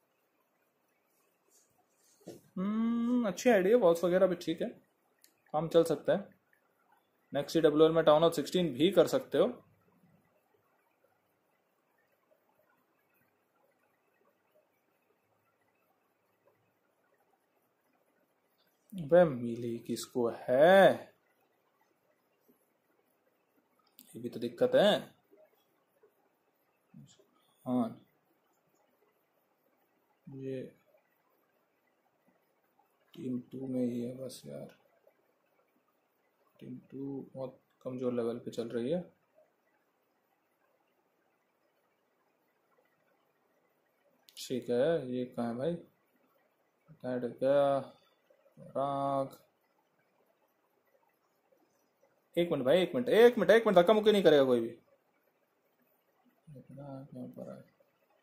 हम्म अच्छी आइडिया, बॉल्स वगैरह भी ठीक है, काम चल सकता है। नेक्स्ट सी डब्ल्यू एल में टाउन ऑफ सिक्सटीन भी कर सकते हो। वह मिली किसको है, ये भी तो दिक्कत है। हाँ ये टीम टू में ही है बस यार, टीम टू बहुत कमजोर लेवल पे चल रही है। ठीक है ये कहाँ है भाई, गया राग। एक मिनट भाई, एक मिनट एक मिनट एक मिनट, धक्का मुक्की नहीं करेगा कोई भी। पर है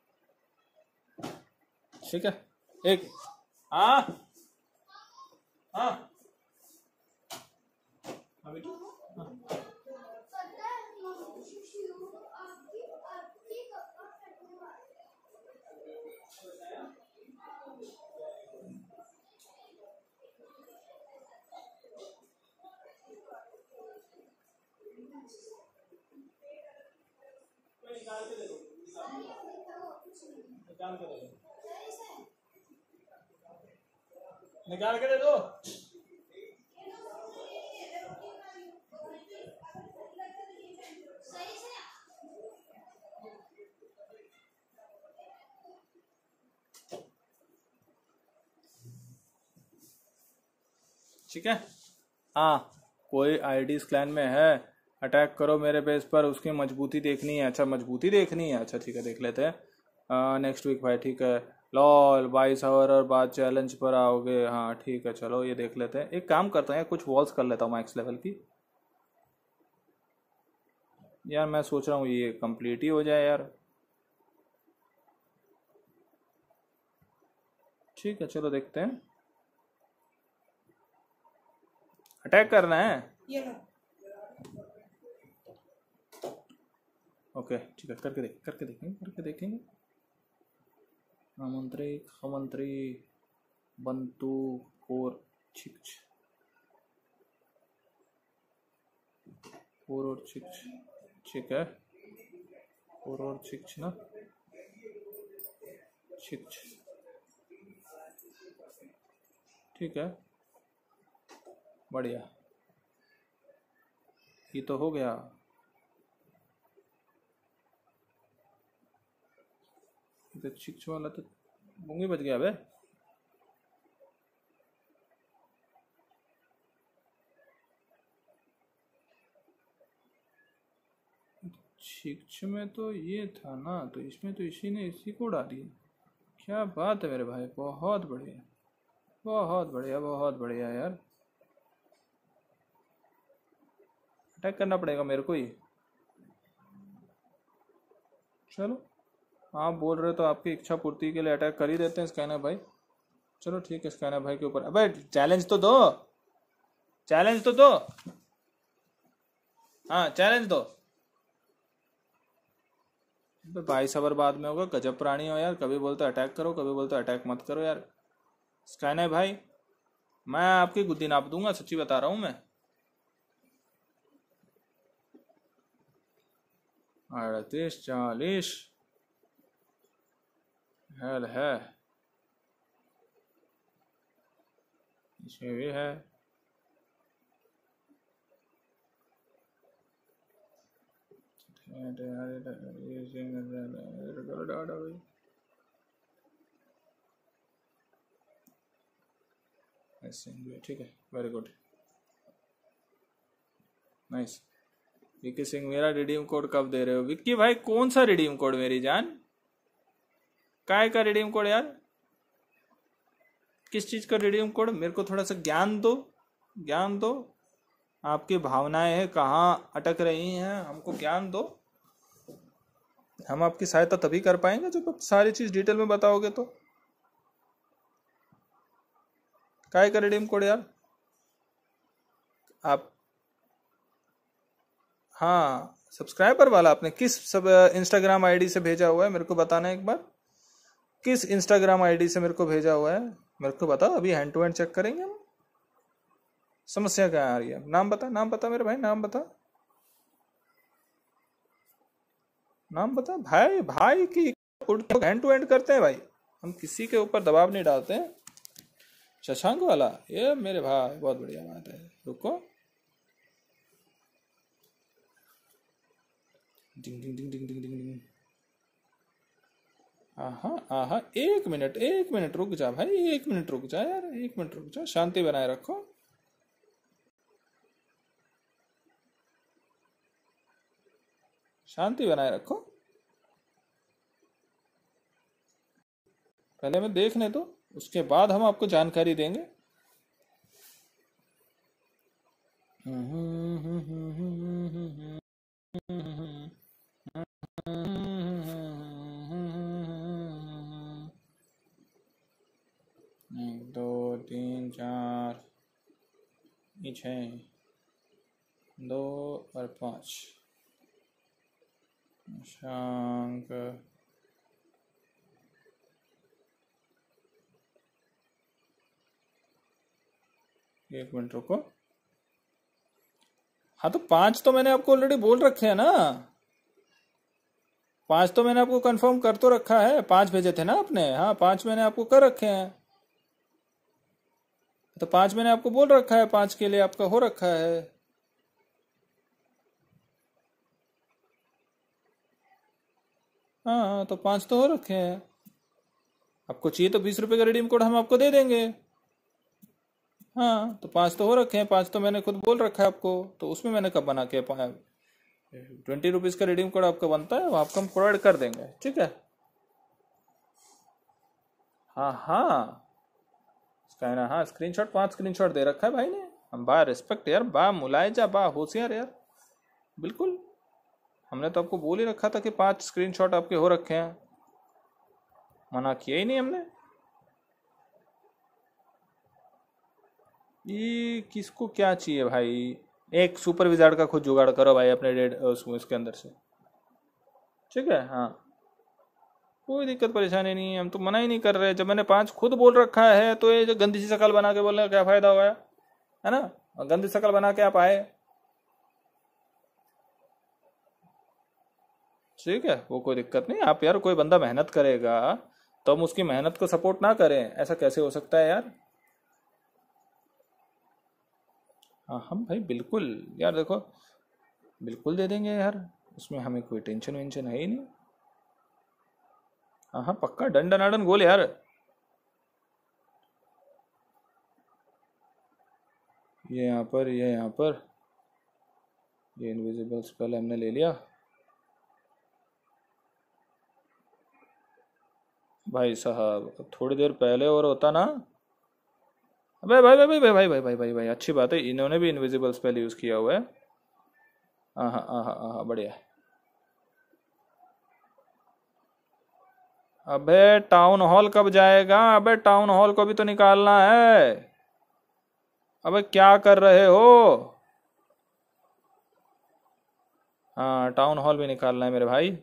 ठीक है एक हाँ हाँ अभी हाँ। निकाल के दे दो, निकाल के दे दो, निकाल के दे दो। ठीक है हाँ, कोई आईडी क्लैन में है, अटैक करो मेरे बेस पर, उसकी मजबूती देखनी है। अच्छा मजबूती देखनी है, अच्छा ठीक है देख लेते हैं नेक्स्ट वीक भाई। ठीक है लॉल बाईस आवर और बाद चैलेंज पर आओगे, हाँ ठीक है चलो ये देख लेते हैं। एक काम करते हैं कुछ वॉल्स कर लेता हूँ मैक्स लेवल की यार, मैं सोच रहा हूँ ये कंप्लीट ही हो जाए यार। ठीक है चलो देखते हैं, अटैक करना है ये लो। ओके ठीक है करके देख करके देखेंगे करके देखेंगे। मंत्री मंत्री बंतु फोर छिक्स फोर और छिक्स, ठीक है फोर और छिक्स ना छिक्स, ठीक है बढ़िया, ये तो हो गया। तो छिक्स वाला तो मूंगी बच गया बे। छिक्स में तो ये था ना, तो इसमें तो इसी ने इसी को डाली। क्या बात है मेरे भाई, बहुत बढ़िया बहुत बढ़िया बहुत बढ़िया यार। अटैक करना पड़ेगा मेरे को ही, चलो आप बोल रहे हो तो आपकी इच्छा पूर्ति के लिए अटैक कर ही देते हैं स्कैनर भाई। चलो ठीक है स्कैनर भाई के ऊपर, अबे चैलेंज तो दो, चैलेंज तो दो, हाँ चैलेंज दो। बाईस ओवर बाद में होगा, गजब प्राणी हो यार, कभी बोलते अटैक करो कभी बोलते अटैक मत करो यार। स्कैनर भाई मैं आपकी गुद्दी नाप दूंगा, सच्ची बता रहा हूँ मैं। अड़तीस चालीस हेल है, इसमें भी है ठीक है, very good, nice. Vicky Singh, मेरा रिडीम कोड कब दे रहे हो? विक्की भाई कौन सा रिडीम कोड मेरी जान? काय का रिडीम कोड यार? किस चीज का रिडीम कोड? मेरे को थोड़ा सा ज्ञान दो, ज्ञान दो। आपकी भावनाएं हैं कहाँ अटक रही हैं, हमको ज्ञान दो। हम आपकी सहायता तभी कर पाएंगे जब आप सारी चीज डिटेल में बताओगे। तो काय का रिडीम कोड यार? आप, हाँ सब्सक्राइबर वाला आपने किस सब इंस्टाग्राम आईडी से भेजा हुआ है मेरे को बताना एक बार। किस इंस्टाग्राम आईडी से मेरे को भेजा हुआ है मेरे को बताओ, अभी हैंड टू हैंड चेक करेंगे हम। समस्या क्या आ रही है? नाम बता, नाम बता मेरे भाई, नाम बता, नाम बता भाई। भाई की हैंड टू हैंड करते हैं भाई, हम किसी के ऊपर दबाव नहीं डालते हैं। शशांक वाला, ये मेरे भाई बहुत बढ़िया बात है। रुको, डिंग डिंग डिंग डिंग डिंग डिंग डिंग। आहा आहा, एक मिनट एक मिनट रुक जा भाई, एक मिनट रुक जा यार, एक मिनट रुक जा, शांति बनाए रखो। शांति बनाए रखो, पहले मैं देखने दो, उसके बाद हम आपको जानकारी देंगे। एक दो तीन चार छः, दो और पाँच। शशांक, एक मिनट रुको। हाँ तो पांच तो मैंने आपको ऑलरेडी बोल रखे हैं ना, पांच तो मैंने आपको कंफर्म कर तो रखा है। पांच भेजे थे ना आपने? हाँ पांच मैंने आपको कर रखे हैं, तो पांच मैंने आपको बोल रखा है, पांच के लिए आपका हो रखा है। हाँ तो पांच तो हो रखे हैं। आपको चाहिए तो बीस रुपए का रिडीम कोड हम आपको दे देंगे। हाँ तो पांच तो हो रखे हैं, पांच तो मैंने खुद बोल रखा है आपको, तो उसमें मैंने कब बना के पाया? ट्वेंटी रुपीज का रिडीम कोड आपका बनता है, वो आपको हम प्रोवाइड कर देंगे, ठीक है। हाँ हाँ इसका है ना, हाँ स्क्रीनशॉट, पांच स्क्रीनशॉट दे रखा है भाई ने। हम बा रिस्पेक्ट यार, बा मुलायजा, बा होशियार यार, बिल्कुल। हमने तो आपको बोल ही रखा था कि पांच स्क्रीनशॉट आपके हो रखे हैं, मना किया ही नहीं हमने। ये किसको क्या चाहिए भाई? एक सुपर विजार्ड का खुद जुगाड़ करो भाई अपने डेड इसके अंदर से, ठीक है। हाँ कोई दिक्कत परेशानी नहीं है, हम तो मना ही नहीं कर रहे। जब मैंने पांच खुद बोल रखा है तो ये जो गंदी सी शकल बना के बोलने का क्या फायदा हुआ है, है ना? और गंदी शकल बना के आप आए, ठीक है, वो कोई दिक्कत नहीं। आप यार, कोई बंदा मेहनत करेगा तो हम उसकी मेहनत को सपोर्ट ना करें, ऐसा कैसे हो सकता है यार? हाँ हम भाई बिल्कुल यार, देखो बिल्कुल दे देंगे यार, उसमें हमें कोई टेंशन वेंशन है ही नहीं। हाँ हाँ पक्का, डन डनाडन गोल यार। ये यहाँ पर, ये यहाँ पर, ये इनविजिबल स्पेल हमने ले लिया भाई साहब। थोड़ी देर पहले और होता ना। अबे भाई भाई भाई भाई भाई भाई भाई भाई भाई अच्छी बात है, इन्होंने भी इनविजिबल स्पेल यूज किया हुआ है। हाँ हाँ हाँ हाँ हाँ बढ़िया। अबे टाउन हॉल कब जाएगा? अबे टाउन हॉल को भी तो निकालना है। अबे क्या कर रहे हो? हाँ टाउन हॉल भी निकालना है मेरे भाई।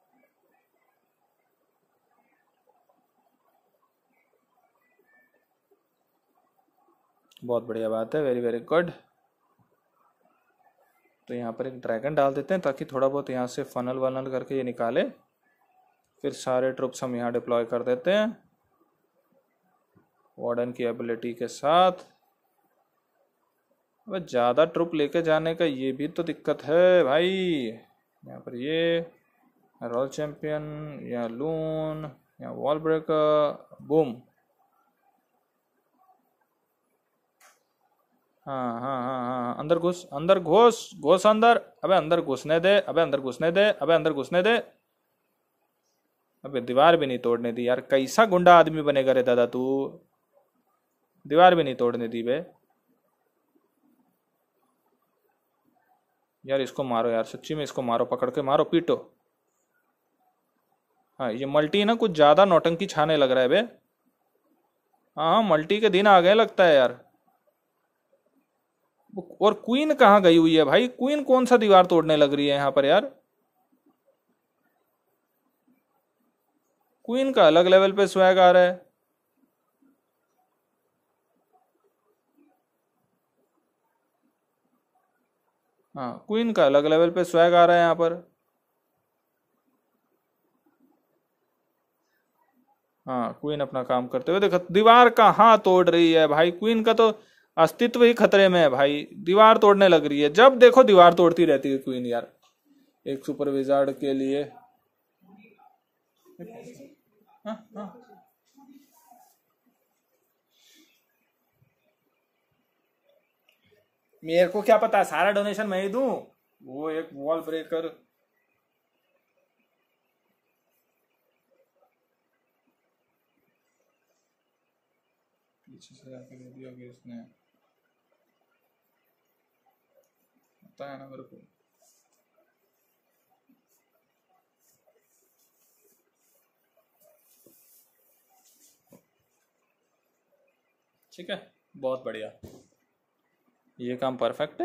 बहुत बढ़िया बात है, वेरी वेरी गुड। तो यहाँ पर एक ड्रैगन डाल देते हैं ताकि थोड़ा बहुत यहाँ से फनल वनल करके ये निकाले, फिर सारे ट्रुप्स हम यहाँ डिप्लॉय कर देते हैं वार्डन की एबिलिटी के साथ। अब ज़्यादा ट्रुप लेके जाने का ये भी तो दिक्कत है भाई। यहाँ पर ये रॉयल चैंपियन या लून या वॉल ब्रेकर, बूम। हाँ हाँ हाँ हाँ हाँ, अंदर घुस, अंदर घुस, घुस अंदर। अबे अंदर घुसने दे, अबे अंदर घुसने दे, अबे अंदर घुसने दे। अबे दीवार भी नहीं तोड़ने दी यार, कैसा गुंडा आदमी बनेगा रे दादा तू। दीवार भी नहीं तोड़ने दी बे। यार इसको मारो यार, सच्ची में इसको मारो, पकड़ के मारो, पीटो। हाँ ये मल्टी ना कुछ ज्यादा नौटंकी छाने लग रहा है बे। हाँ हाँ, मल्टी के दिन आ गए लगता है यार। और क्वीन कहाँ गई हुई है भाई? क्वीन कौन सा दीवार तोड़ने लग रही है यहाँ पर यार? क्वीन का अलग लेवल पे स्वैग आ रहा है। हाँ क्वीन का अलग लेवल पे स्वैग आ रहा है यहाँ पर। हाँ क्वीन अपना काम करते हुए देखो, दीवार कहाँ तोड़ रही है भाई? क्वीन का तो अस्तित्व ही खतरे में है भाई, दीवार तोड़ने लग रही है। जब देखो दीवार तोड़ती रहती है क्वीन यार, एक सुपर विजार्ड के लिए। हाँ हाँ, मेरे को क्या पता, सारा डोनेशन मैं ही दूं। वो एक वॉल ब्रेकर। पीछे से आके दे दिया कि इसने, पता है ना मेरे को। ठीक है, बहुत बढ़िया, ये काम परफेक्ट है।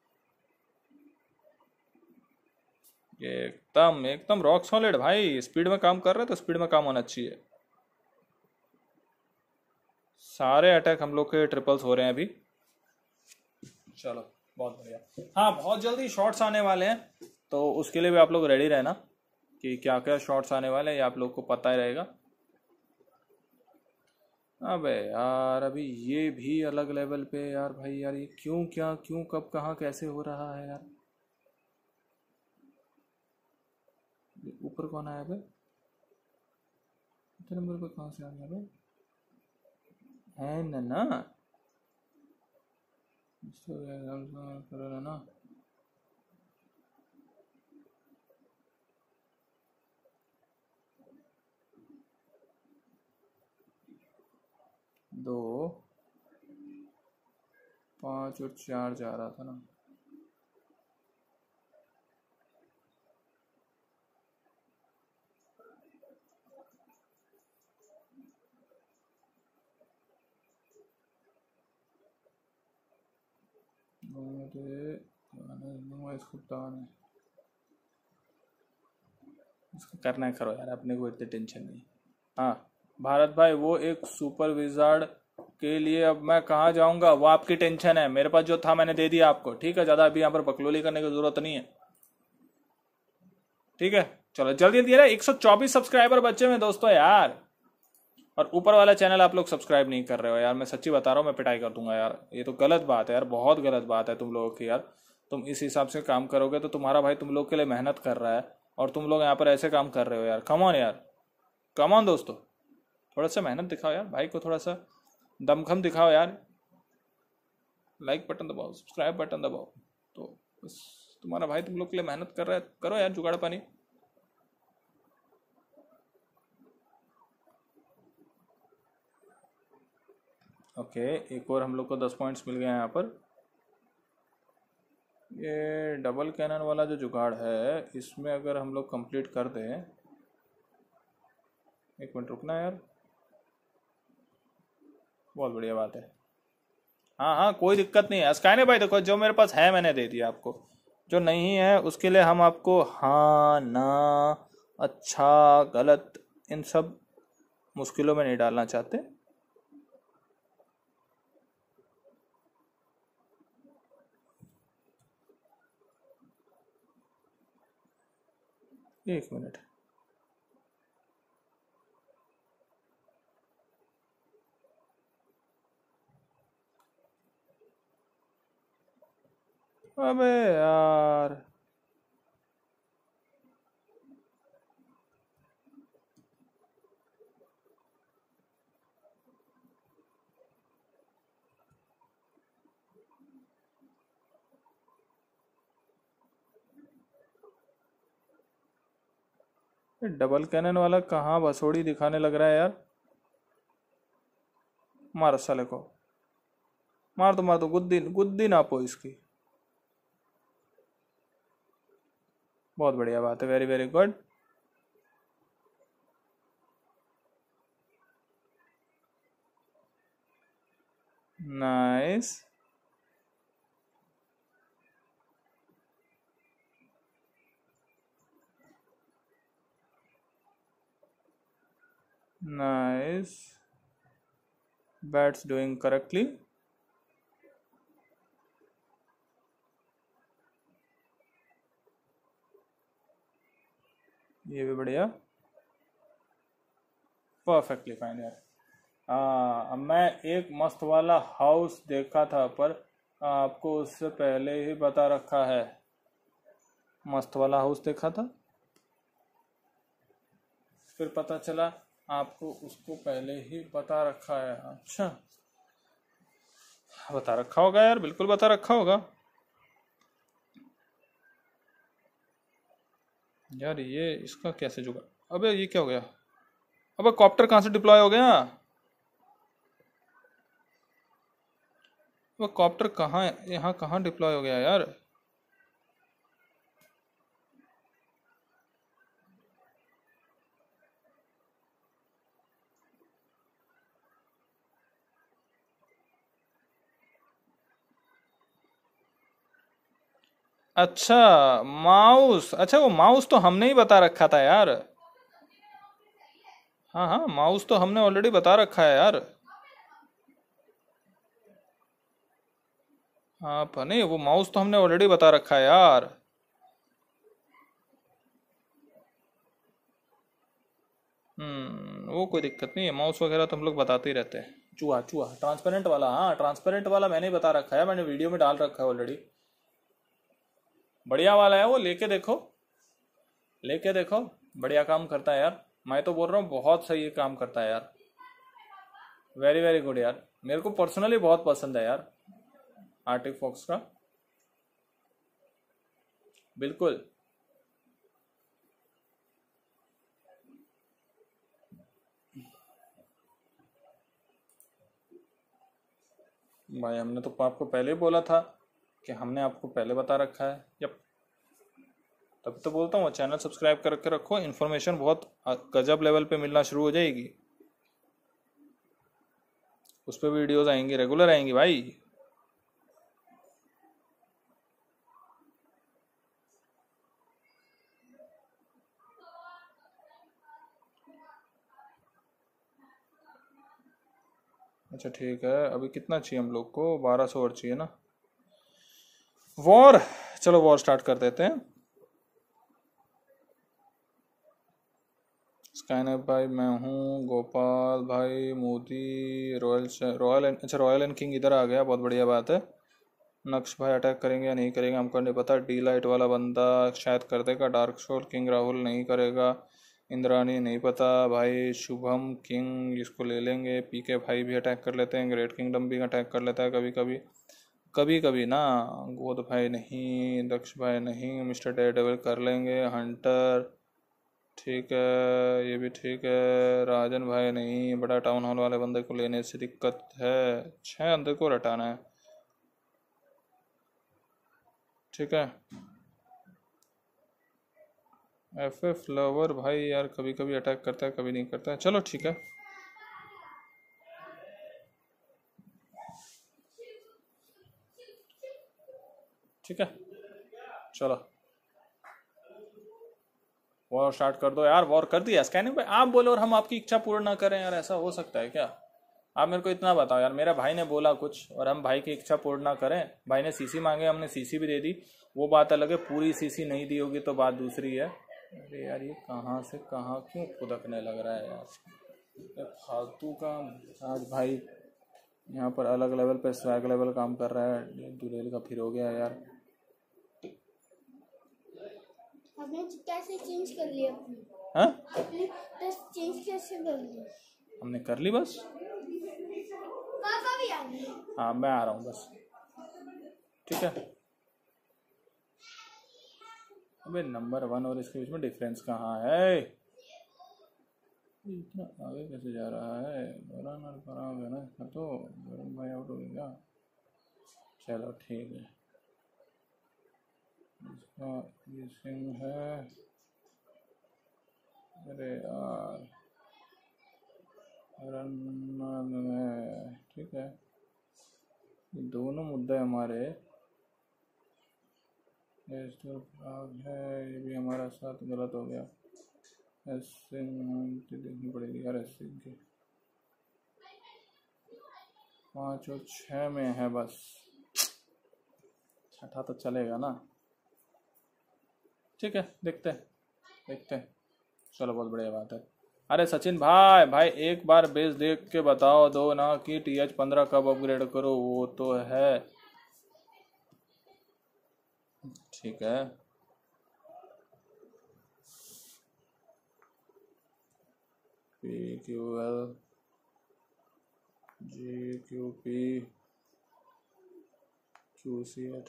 ये एकदम एकदम रॉक सॉलिड भाई, स्पीड में काम कर रहे हैं तो स्पीड में काम होना चाहिए। सारे अटैक हम लोग के ट्रिपल्स हो रहे हैं अभी। चलो बहुत बढ़िया। हाँ बहुत जल्दी शॉट्स आने वाले हैं, तो उसके लिए भी आप लोग रेडी रहना कि क्या क्या शॉट्स आने वाले हैं, ये आप लोग को पता ही रहेगा। अबे यार अभी ये भी अलग लेवल पे यार भाई, यार ये क्यों, क्या क्यों, कब कहाँ कैसे हो रहा है यार? ये ऊपर कौन आया बे? इतने नंबर पे कहाँ से आ गया बे? है ना ना, इसको करो ना। दो, पाँच और चार जा रहा था ना। इसको बताने, इसको करना है करो यार, अपने को इतनी टेंशन नहीं। हाँ भारत भाई, वो एक सुपर विजार्ड के लिए अब मैं कहाँ जाऊंगा, वो आपकी टेंशन है। मेरे पास जो था मैंने दे दिया आपको, ठीक है? ज्यादा अभी यहाँ पर बकलोली करने की जरूरत नहीं है, ठीक है? चलो जल्दी जल्दी, एक सौ चौबीस सब्सक्राइबर बच्चे में दोस्तों यार। और ऊपर वाला चैनल आप लोग सब्सक्राइब नहीं कर रहे हो यार, मैं सच्ची बता रहा हूँ, मैं पिटाई कर दूंगा यार। ये तो गलत बात है यार, बहुत गलत बात है तुम लोगों की यार। तुम इस हिसाब से काम करोगे तो तुम्हारा भाई तुम लोग के लिए मेहनत कर रहा है, और तुम लोग यहाँ पर ऐसे काम कर रहे हो यार। कम ऑन यार, कम ऑन दोस्तों, थोड़ा सा मेहनत दिखाओ यार, भाई को थोड़ा सा दमखम दिखाओ यार। लाइक बटन दबाओ, सब्सक्राइब बटन दबाओ, तो बस तुम्हारा भाई तुम लोग के लिए मेहनत कर रहा है। करो यार जुगाड़ पानी। ओके, एक और हम लोग को दस पॉइंट्स मिल गए हैं यहाँ पर। ये डबल कैनन वाला जो जुगाड़ है, इसमें अगर हम लोग कंप्लीट कर दें, एक मिनट रुकना यार, बहुत बढ़िया बात है। हाँ हाँ कोई दिक्कत नहीं है स्काई भाई, देखो जो मेरे पास है मैंने दे दिया आपको, जो नहीं है उसके लिए हम आपको हाँ ना, अच्छा गलत, इन सब मुश्किलों में नहीं डालना चाहते। एक मिनट, अबे यार ये डबल कैनन वाला कहाँ भसोड़ी दिखाने लग रहा है यार। मार साले को, मार दो मार दो, गुद्दी गुद्दी नापो इसकी। बहुत बढ़िया बात है, very very good. Nice. Nice, bats doing correctly. ये भी बढ़िया, परफेक्टली फाइन यार। आ, मैं एक मस्त वाला हाउस देखा था, पर आपको उससे पहले ही बता रखा है। मस्त वाला हाउस देखा था, फिर पता चला आपको उसको पहले ही बता रखा है। अच्छा, बता रखा होगा यार, बिल्कुल बता रखा होगा यार। ये इसका कैसे जुगा, अबे ये क्या हो गया? अबे कॉप्टर कहाँ से डिप्लॉय हो गया? वो कॉप्टर कहाँ, यहाँ कहाँ डिप्लॉय हो गया यार? अच्छा माउस, अच्छा वो माउस तो हमने ही बता रखा था यार। हाँ हाँ, माउस तो हमने ऑलरेडी बता रखा है यार। हाँ पर नहीं, वो माउस तो हमने ऑलरेडी बता रखा है यार। हम्म, वो कोई दिक्कत नहीं है, माउस वगैरह तो हम लोग बताते ही रहते हैं। चूहा चूहा ट्रांसपेरेंट वाला, हाँ ट्रांसपेरेंट वाला मैंने बता रखा है, मैंने वीडियो में डाल रखा है ऑलरेडी। बढ़िया वाला है वो, लेके देखो, लेके देखो, बढ़िया काम करता है यार। मैं तो बोल रहा हूँ बहुत सही काम करता है यार, वेरी वेरी गुड यार। मेरे को पर्सनली बहुत पसंद है यार आर्टिक फॉक्स का, बिल्कुल। भाई हमने तो आपको पहले ही बोला था कि हमने आपको पहले बता रखा है। यप, तभी तो बोलता हूँ चैनल सब्सक्राइब करके रखो, इन्फॉर्मेशन बहुत गजब लेवल पे मिलना शुरू हो जाएगी। उस पर वीडियोज आएंगी, रेगुलर आएंगी भाई। अच्छा ठीक है, अभी कितना चाहिए हम लोग को? बारह सौ और चाहिए ना। वॉर, चलो वॉर स्टार्ट कर देते हैं। स्काइनर भाई, मैं हूँ गोपाल भाई मोदी, रॉयल रॉयल अच्छा रॉयल एंड किंग इधर आ गया, बहुत बढ़िया बात है। नक्श भाई अटैक करेंगे या नहीं करेंगे हमको नहीं पता। डी लाइट वाला बंदा शायद कर देगा, डार्क सोल किंग राहुल नहीं करेगा, इंद्रानी नहीं पता भाई, शुभम किंग इसको ले लेंगे, पीके भाई भी अटैक कर लेते हैं, ग्रेट किंगडम भी अटैक कर लेता है कभी कभी कभी कभी ना। गोद भाई नहीं, दक्ष भाई नहीं, मिस्टर डेयरडेविल कर लेंगे, हंटर ठीक है, ये भी ठीक है, राजन भाई नहीं, बड़ा टाउन हॉल वाले बंदे को लेने से दिक्कत है, छह अंदर को रटाना है, ठीक है। एफ एफ लवर भाई यार कभी कभी अटैक करता है कभी नहीं करता है, चलो ठीक है। ठीक है चलो, वॉर स्टार्ट कर दो यार। वॉर कर दिया स्कैनिंग पे, आप बोलो और हम आपकी इच्छा पूर्ण ना करें यार, ऐसा हो सकता है क्या? आप मेरे को इतना बताओ यार, मेरा भाई ने बोला कुछ और हम भाई की इच्छा पूर्ण ना करें। भाई ने सीसी मांगे, हमने सीसी भी दे दी, वो बात अलग है, पूरी सीसी नहीं दी होगी तो बात दूसरी है। अरे यार ये कहाँ से कहाँ क्यों फुदकने लग रहा है यार, ये फालतू का। आज भाई यहाँ पर अलग लेवल पर स्वैग लेवल काम कर रहा है, दुलेल का फिर हो गया यार। आपने कैसे चेंज कर लिया अपनी? हाँ आपने ड्रेस चेंज कैसे कर ली? हमने कर ली बस। पापा भी आ गए। हाँ मैं आ रहा हूँ बस, ठीक है। अबे नंबर वन और इसके बीच में डिफरेंस कहाँ है? इतना आगे कैसे जा रहा है? बड़ा ना खराब है ना इसका तो। वरुण भाई आउट हो गया। चलो ठीक है। इसका ये सिंह है। अरे यार रन में ठीक है। ये दोनों मुद्दे हमारे। ये तो खराब है। ये भी हमारा साथ गलत हो गया। ऐसे देखनी पड़ेगी यार। ऐसे की पाँच और छः में है बस। छठा तो चलेगा ना। ठीक है देखते हैं देखते हैं। चलो बहुत बढ़िया बात है। अरे सचिन भाई भाई एक बार बेस देख के बताओ दो ना कि टी एच पंद्रह कब अपग्रेड करो। वो तो है ठीक है। P Q L G Q P Q C eight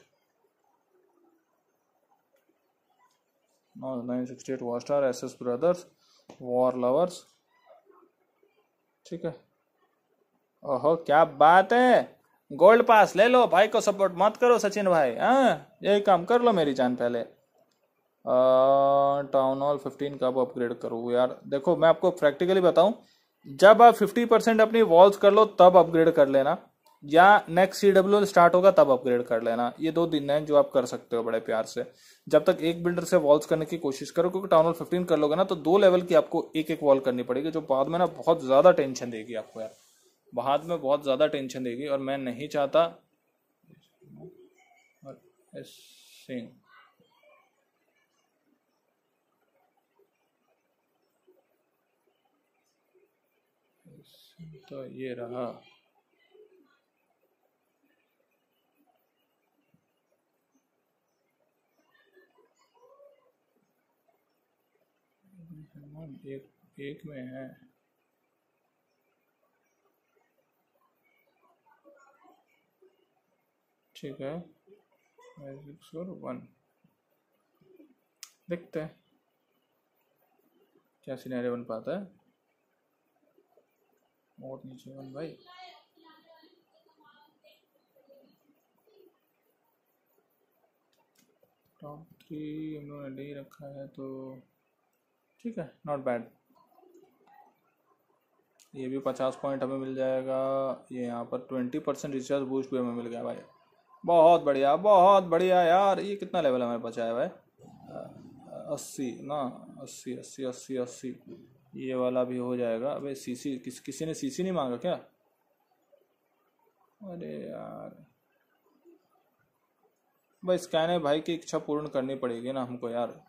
nine sixty eight war star S S brothers war lovers. ठीक है। ओहो क्या बात है। गोल्ड पास ले लो। भाई को सपोर्ट मत करो सचिन भाई। हाँ यही काम कर लो मेरी जान। पहले टाउन हॉल फिफ्टीन कब अपग्रेड करूँ यार? देखो मैं आपको प्रैक्टिकली बताऊं, जब आप फिफ्टी परसेंट अपनी वॉल्स कर लो तब अपग्रेड कर लेना, या नेक्स्ट सी डब्ल्यू स्टार्ट होगा तब अपग्रेड कर लेना। ये दो दिन हैं जो आप कर सकते हो बड़े प्यार से। जब तक एक बिल्डर से वॉल्स करने की कोशिश करो, क्योंकि टाउन हॉल फिफ्टीन कर लोगे ना तो दो लेवल की आपको एक एक वॉल करनी पड़ेगी, जो बाद में ना बहुत ज्यादा टेंशन देगी आपको यार। बाद में बहुत ज्यादा टेंशन देगी और मैं नहीं चाहता। सिंह तो ये रहा। एक एक में है। ठीक है वन देखते हैं क्या सिनेरियो बन पाता है। बहुत नीचे वन भाई। टॉप थ्री हम लोगों ने ले रखा है तो ठीक है नॉट बैड। ये भी पचास पॉइंट हमें मिल जाएगा। ये यहाँ पर ट्वेंटी परसेंट रिचार्ज बूस्ट भी हमें मिल गया भाई। बहुत बढ़िया बहुत बढ़िया यार। ये कितना लेवल हमें बचा है भाई? अस्सी ना अस्सी अस्सी अस्सी अस्सी। ये वाला भी हो जाएगा। अबे सीसी किस किसी ने सीसी नहीं मांगा क्या? अरे यार भाई स्कैन है भाई की इच्छा पूर्ण करनी पड़ेगी ना हमको यार।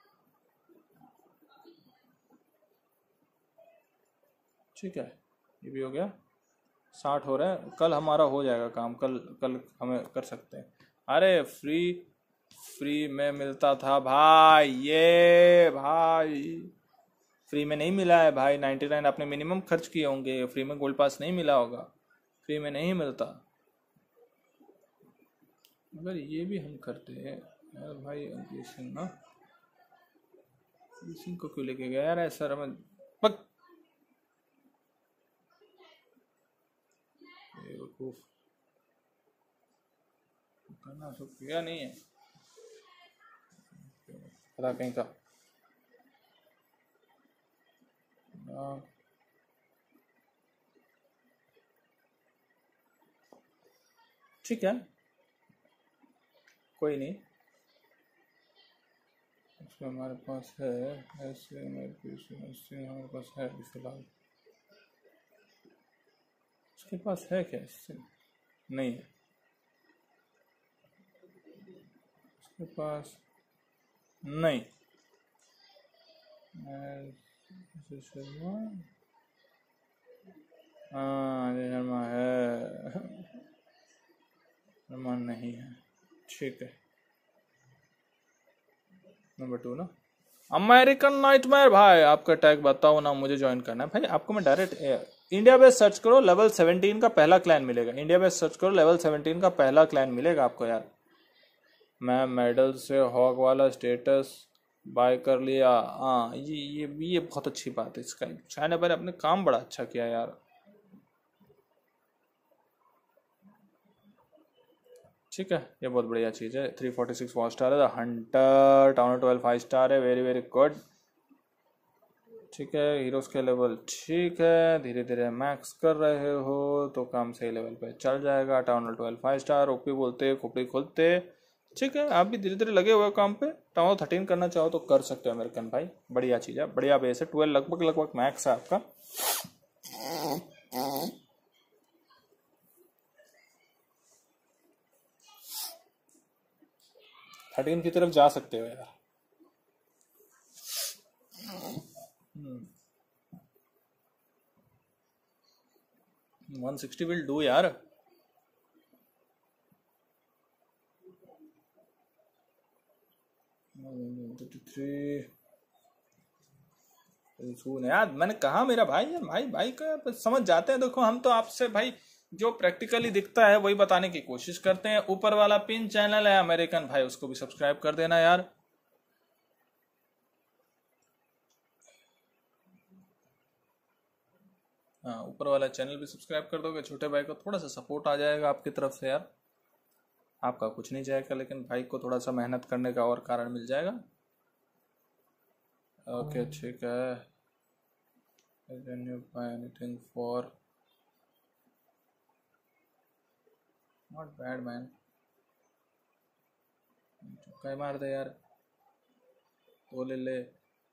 ठीक है ये भी हो गया। साठ हो रहा है। कल हमारा हो जाएगा काम। कल कल हमें कर सकते हैं। अरे फ्री फ्री में मिलता था भाई। ये भाई फ्री में नहीं मिला है भाई। नाइन्टी नाइन आपने मिनिमम खर्च किए होंगे। फ्री में गोल्ड पास नहीं मिला होगा। फ्री में नहीं मिलता। अगर ये भी हम करते हैं यार भाई। ये सिंह ना ये सिंह को क्यों लेके गया यार? सर हमें पक करना सब किया नहीं है पता कहीं का। ठीक है कोई नहीं। इसमें हमारे पास है ऐसे हमारे पास है फिलहाल। उसके पास है क्या? इससे नहीं है उसके पास नहीं। शर्मा हाँ शर्मा है। शर्मा नहीं है। ठीक है नंबर टू ना अमेरिकन नाइटमेयर। भाई आपका टैग बताओ ना मुझे ज्वाइन करना है। भाई आपको मैं डायरेक्ट इंडिया बेस सर्च करो लेवल सेवनटीन का पहला क्लैन मिलेगा। इंडिया बेस सर्च करो लेवल सेवनटीन का पहला क्लैन मिलेगा आपको यार। मैं मेडल से हॉग वाला स्टेटस बाय कर लिया। हाँ, ये ये ये बहुत अच्छी बात है इसका। चाइना भाई ने अपने काम बड़ा अच्छा किया यार। ठीक है, ये बहुत बढ़िया चीज़ है। Three forty six four star है। The hunter town twelve five star है। Very very good. ठीक है, हीरोज के लेवल ठीक है। धीरे धीरे मैक्स कर रहे हो तो काम सही लेवल पे चल जाएगा। Town twelve five star. OP बोलते खोपड़ी खोलते। ठीक है, आप भी धीरे धीरे लगे हुए हो काम पे। टाउन थर्टीन करना चाहो तो कर सकते हो अमेरिकन भाई। बढ़िया चीज़ है, बढ़िया बेस है। ट्वेल्व लगभग लगभग मैक्स है आपका। थर्टीन की तरफ जा सकते हो यार। वन सिक्सटी विल डू यार। सुन यार, मैंने कहा मेरा भाई है, भाई भाई का समझ जाते हैं। देखो हम तो आपसे भाई जो प्रैक्टिकली दिखता है वही बताने की कोशिश करते हैं। ऊपर वाला पिन चैनल है अमेरिकन भाई, उसको भी सब्सक्राइब कर देना यार। हाँ, ऊपर वाला चैनल भी सब्सक्राइब कर दोगे, छोटे भाई को थोड़ा सा सपोर्ट आ जाएगा आपकी तरफ से यार। आपका कुछ नहीं जाएगा, लेकिन भाई को थोड़ा सा मेहनत करने का और कारण मिल जाएगा। ओके ठीक है। Can you buy anything for not bad man. कई मार दे यार, तो ले ले।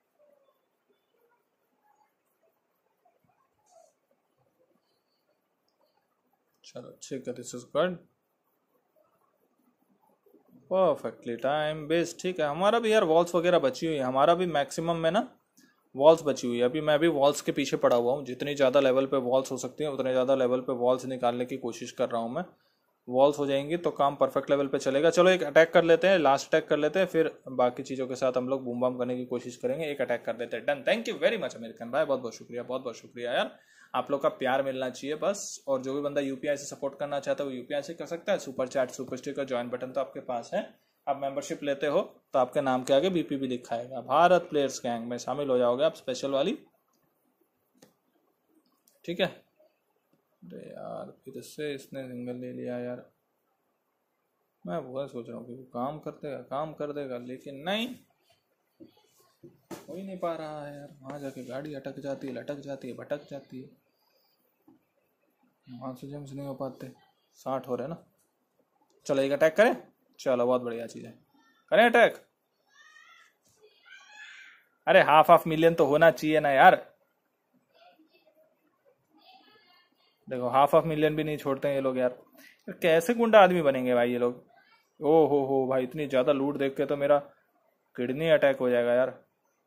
चलो ठीक है, this is good. Perfectly time base. ठीक है, हमारा भी यार वॉल्स वगैरह बची हुई है। हमारा भी मैक्सिमम में ना वॉल्स बची हुई है। अभी मैं भी वॉल्स के पीछे पड़ा हुआ हूँ। जितनी ज़्यादा लेवल पे वॉल्स हो सकती हैं उतने ज़्यादा लेवल पे वॉल्स निकालने की कोशिश कर रहा हूँ मैं। वॉल्स हो जाएंगी तो काम परफेक्ट लेवल पे चलेगा। चलो एक अटैक कर लेते हैं, लास्ट अटैक कर लेते हैं, फिर बाकी चीज़ों के साथ हम लोग बूम बाम करने की कोशिश करेंगे। एक अटैक कर देते हैं, done. Thank you very much American भाई, बहुत बहुत शुक्रिया, बहुत बहुत शुक्रिया यार। आप लोग का प्यार मिलना चाहिए बस। और जो भी बंदा यूपीआई से सपोर्ट करना चाहता है वो यूपीआई से कर सकता है। Super chat, super sticker, join button तो आपके पास है। आप मेंबरशिप लेते हो तो आपके नाम के आगे बीपी भी लिखा आएगा। भारत प्लेयर्स गैंग में शामिल हो जाओगे आप, स्पेशल वाली। ठीक है। अरे यार, फिर इससे इसने सिंगल ले लिया यार। मैं वो सोच रहा हूँ कि वो काम कर देगा, काम कर देगा, लेकिन नहीं, हो ही नहीं पा रहा है यार। वहाँ जाके गाड़ी अटक जाती है, लटक जाती है, भटक जाती है। वहाँ से जम्स नहीं हो पाते। साठ हो रहे ना। चलो एक अटैक करें। चलो बहुत बढ़िया चीज़ है, करें अटैक। अरे हाफ हाफ मिलियन तो होना चाहिए ना यार। देखो हाफ हाफ मिलियन भी नहीं छोड़ते हैं ये लोग यार। कैसे गुंडा आदमी बनेंगे भाई ये लोग। ओ हो हो भाई, इतनी ज़्यादा लूट देख के तो मेरा किडनी अटैक हो जाएगा यार।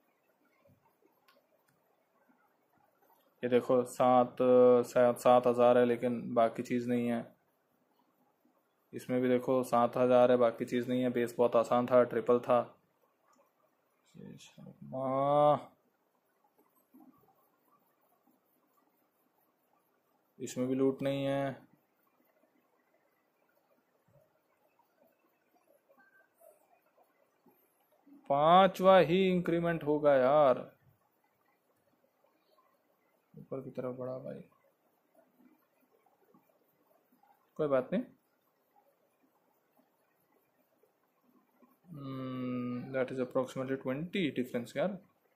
ये देखो सात सात सात हजार है, लेकिन बाकी चीज़ नहीं है। इसमें भी देखो सात हजार है, बाकी चीज़ नहीं है। बेस बहुत आसान था, ट्रिपल था। शर्मा, इसमें भी लूट नहीं है। पांचवा ही इंक्रीमेंट होगा यार। ऊपर की तरफ बढ़ा भाई, कोई बात नहीं। That is approximately twenty difference यार।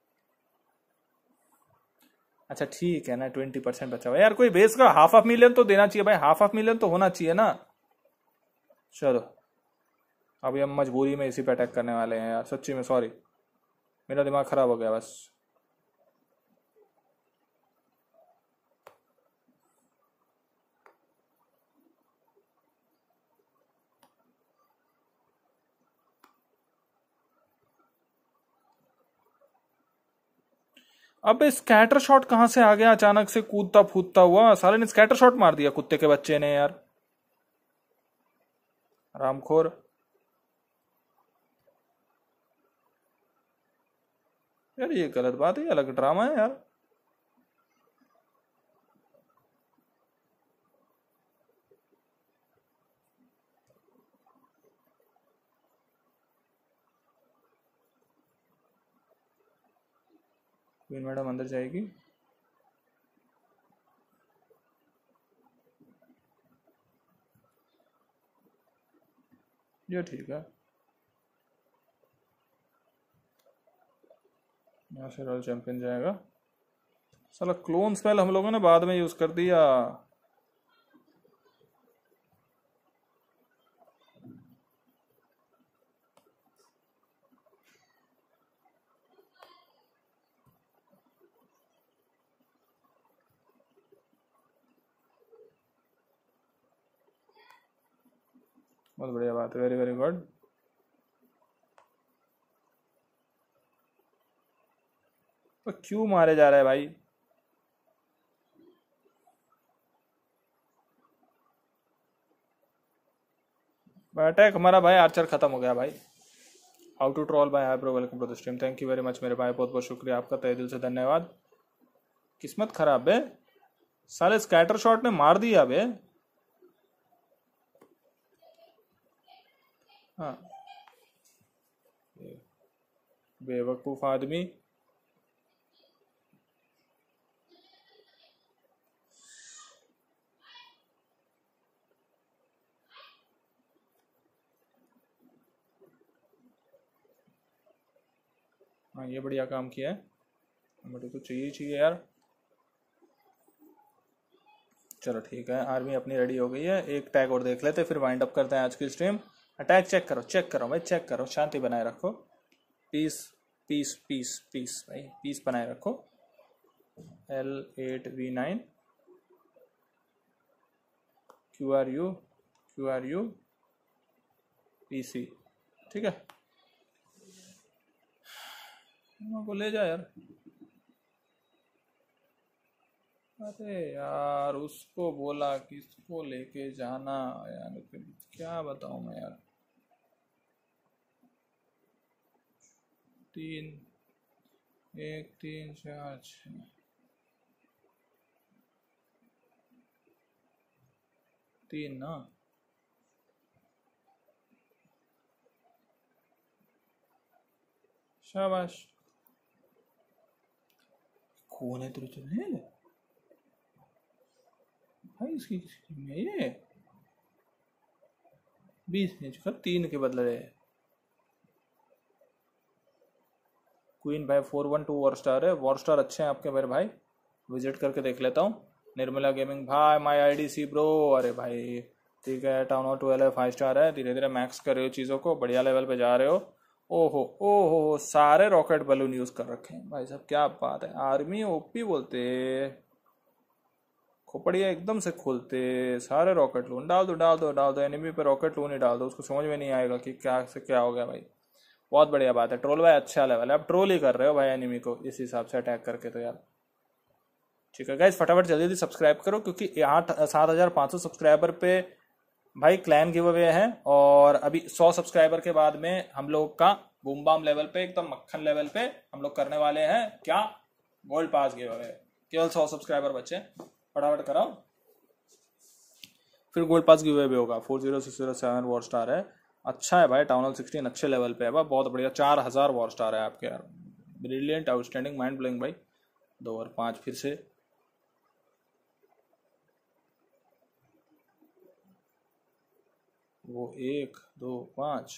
अच्छा ठीक है ना, ट्वेंटी परसेंट बचा हुआ यार। कोई बेस का हाफ हाफ मिलियन तो देना चाहिए भाई, हाफ हाफ मिलियन तो होना चाहिए ना। चलो अभी हम मजबूरी में इसी पे अटैक करने वाले हैं यार, सच्ची में सॉरी, मेरा दिमाग खराब हो गया बस। अबे स्कैटर शॉट कहां से आ गया अचानक से कूदता फूदता हुआ। साले ने स्कैटर शॉट मार दिया कुत्ते के बच्चे ने यार, रामखोर। यार ये गलत बात है, अलग ड्रामा है यार। क्वीन मैडम अंदर जाएगी। ये ठीक है, यहाँ से रॉयल चैंपियन जाएगा। साला क्लोन स्पेल हम लोगों ने बाद में यूज़ कर दिया। बहुत बढ़िया बात है, वेरी वेरी गुड। तो क्यों मारे जा रहा है भाई? अटैक हमारा भाई आर्चर खत्म हो गया भाई। How to troll by hi bro, welcome to the stream. Thank you very much मेरे भाई, बहुत बहुत शुक्रिया आपका, तहे दिल से धन्यवाद। किस्मत खराब है, साले स्कैटर शॉट ने मार दिया बे। हाँ बेवकूफ आदमी। हाँ ये बढ़िया काम किया है, मुझे तो चाहिए ही चाहिए यार। चलो ठीक है, आर्मी अपनी रेडी हो गई है। एक टैग और देख लेते फिर वाइंड अप करते हैं आज की स्ट्रीम। अटैक चेक करो, चेक करो भाई, चेक करो, शांति बनाए रखो, पीस पीस पीस पीस भाई, पीस बनाए रखो। L eight V nine Q R U Q R U P C, ठीक है। को ले जा यार। अरे यार उसको बोला किसको लेके जाना यार, क्या बताऊं मैं यार। तीन एक तीन चार छ तीन ना, शाबाश। कौन है तेरे चलने भाई? इसकी में ये बीस इंच का तीन के बदले रहे। क्वीन भाई four one two war star है, वॉर स्टार अच्छे हैं आपके मेरे भाई, विजिट करके देख लेता हूँ। निर्मला गेमिंग भाई माई आई डी सी ब्रो, अरे भाई ठीक है। टाउन और ट्वेल्व है, फाइव स्टार है, धीरे धीरे मैक्स कर रहे हो चीज़ों को, बढ़िया लेवल पे जा रहे हो। ओहो ओहो सारे रॉकेट बलून यूज़ कर रखे हैं भाई साहब, क्या बात है। आर्मी ओपी बोलते, खोपड़िया एकदम से खोलते, सारे रॉकेट लून डाल दो डाल दो डाल दो, एनिमी पे रॉकेट लून ही डाल दो, उसको समझ में नहीं आएगा कि क्या से क्या हो गया भाई। बहुत बढ़िया बात है, ट्रोल भाई अच्छा लेवल है, अब ट्रोल ही कर रहे हो भाई एनिमी को इस हिसाब से अटैक करके, तो यार ठीक है गाइस, फटाफट जल्दी जल्दी सब्सक्राइब करो, क्योंकि आठ सात हजार पाँच सौ सब्सक्राइबर पे भाई क्लैन गिव अवे है, और अभी सौ सब्सक्राइबर के बाद में हम लोग का बूम बाम लेवल पे, एकदम मक्खन लेवल पे हम लोग करने वाले हैं क्या, गोल्ड पास गिव अवे। केवल सौ सब्सक्राइबर बचे, फटाफट कराओ, फिर गोल्ड पास गिव अवे भी होगा। Four zero six zero seven war star है, अच्छा है भाई। टाउन हॉल सिक्सटीन अच्छे लेवल पे है भाई, बहुत बढ़िया। चार हजार वॉर स्टार है आपके यार, ब्रिलियंट, आउटस्टैंडिंग, माइंड ब्लोइंग भाई। दो और पाँच फिर से, वो एक दो पाँच,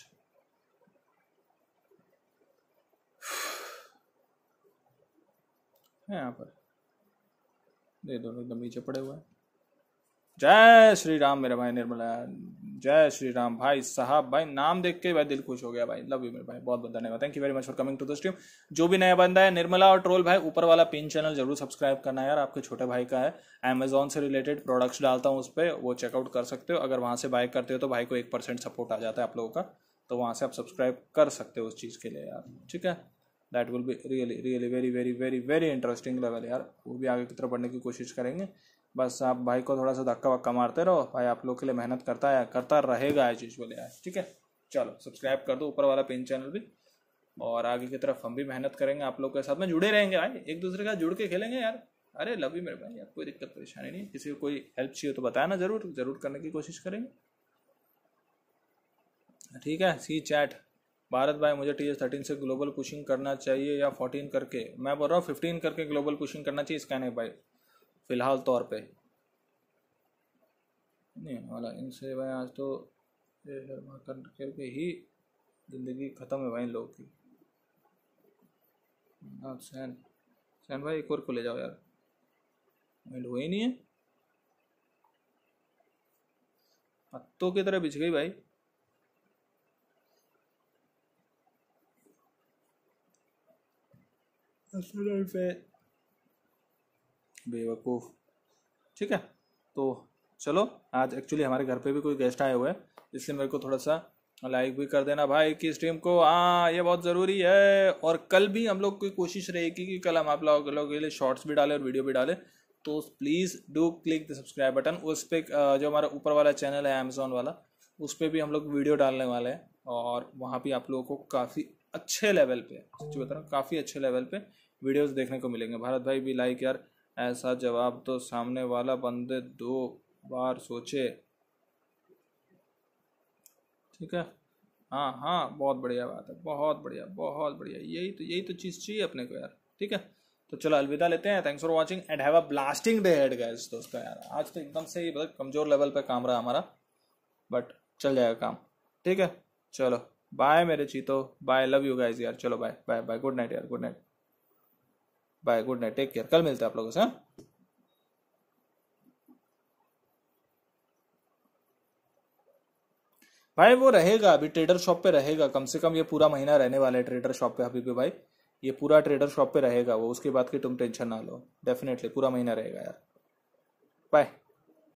है यहाँ पर, ये दोनों एकदम नीचे पड़े हुए हैं। जय श्री राम मेरे भाई निर्मला, जय श्री राम भाई साहब, भाई नाम देख के भाई दिल खुश हो गया भाई, लव यू मेरे भाई, बहुत बहुत धन्यवाद, thank you very much for coming to the stream. जो भी नया बंदा है, निर्मला और ट्रोल भाई, ऊपर वाला पिन चैनल जरूर सब्सक्राइब करना यार, आपके छोटे भाई का है, अमेजोन से रिलेटेड प्रोडक्ट्स डालता हूँ उस पर, वो चेकआउट कर सकते हो। अगर वहाँ से बाय करते हो तो भाई को एक परसेंट सपोर्ट आ जाता है आप लोगों का, तो वहाँ से आप सब्सक्राइब कर सकते हो उस चीज़ के लिए यार, ठीक है। That will be really really very very very very interesting level यार, वो भी आगे की तरफ बढ़ने की कोशिश करेंगे। बस आप भाई को थोड़ा सा धक्का वक्का मारते रहो, भाई आप लोग के लिए मेहनत करता है, करता रहेगा एज यूजुअल यार, ठीक है। चलो सब्सक्राइब कर दो ऊपर वाला पिन चैनल भी, और आगे की तरफ हम भी मेहनत करेंगे, आप लोग के साथ में जुड़े रहेंगे भाई, एक दूसरे का जुड़ के खेलेंगे यार। अरे लव यू मेरे भाई यार, कोई दिक्कत परेशानी नहीं, किसी को कोई हेल्प चाहिए तो बताया ना, जरूर जरूर करने की कोशिश करेंगे, ठीक है। सी चैट भारत भाई मुझे टी एस थर्टीन से ग्लोबल पुशिंग करना चाहिए या फोर्टीन करके? मैं बोल रहा हूँ फिफ्टीन करके ग्लोबल पुशिंग करना चाहिए, इसका नहीं भाई फिलहाल तौर पे नहीं वाला इनसे भाई। आज तो ये शर्मा करके ही जिंदगी खत्म है भाई इन लोगों की। हाँ सैन सैन भाई एक और को ले जाओ यार, माइंड हुआ ही नहीं है, पत्तों की तरह बिछ गई भाई। पे बेवकूफ़। ठीक है तो चलो, आज एक्चुअली हमारे घर पे भी कोई गेस्ट आए हुए हैं, इसलिए मेरे को थोड़ा सा लाइक भी कर देना भाई की स्ट्रीम को। हाँ ये बहुत ज़रूरी है। और कल भी हम लोग की कोशिश रहेगी कि कल हम आप लोगों के लिए शॉर्ट्स भी डालें और वीडियो भी डालें, तो please do click the subscribe button. उस पर जो हमारा ऊपर वाला चैनल है अमेजोन वाला, उस पर भी हम लोग वीडियो डालने वाले हैं और वहाँ भी आप लोगों को काफ़ी अच्छे लेवल पे, सच्ची बता रहा हूँ, काफ़ी अच्छे लेवल पे वीडियोस देखने को मिलेंगे। भारत भाई भी लाइक यार, ऐसा जवाब तो सामने वाला बंदे दो बार सोचे। ठीक है हाँ हाँ बहुत बढ़िया बात है, बहुत बढ़िया बहुत बढ़िया, यही तो यही तो चीज़ चाहिए अपने को यार। ठीक है तो चलो अलविदा लेते हैं। Thanks for watching and have a blasting day ahead guys. दोस्तों यार आज तो एकदम से ही मतलब कमजोर लेवल पे काम रहा हमारा, बट चल जाएगा काम। ठीक है चलो बाय मेरे चीतो, बाय, लव यू गाइस यार। चलो bye bye bye, good night यार, good night, bye, good night, take care. कल मिलते हैं आप लोगों से। हाँ भाई वो रहेगा अभी ट्रेडर शॉप पे रहेगा, कम से कम ये पूरा महीना रहने वाला है ट्रेडर शॉप पे अभी भी भाई, ये पूरा ट्रेडर शॉप पे रहेगा वो, उसके बाद की तुम टेंशन ना लो, डेफिनेटली पूरा महीना रहेगा यार। बाय।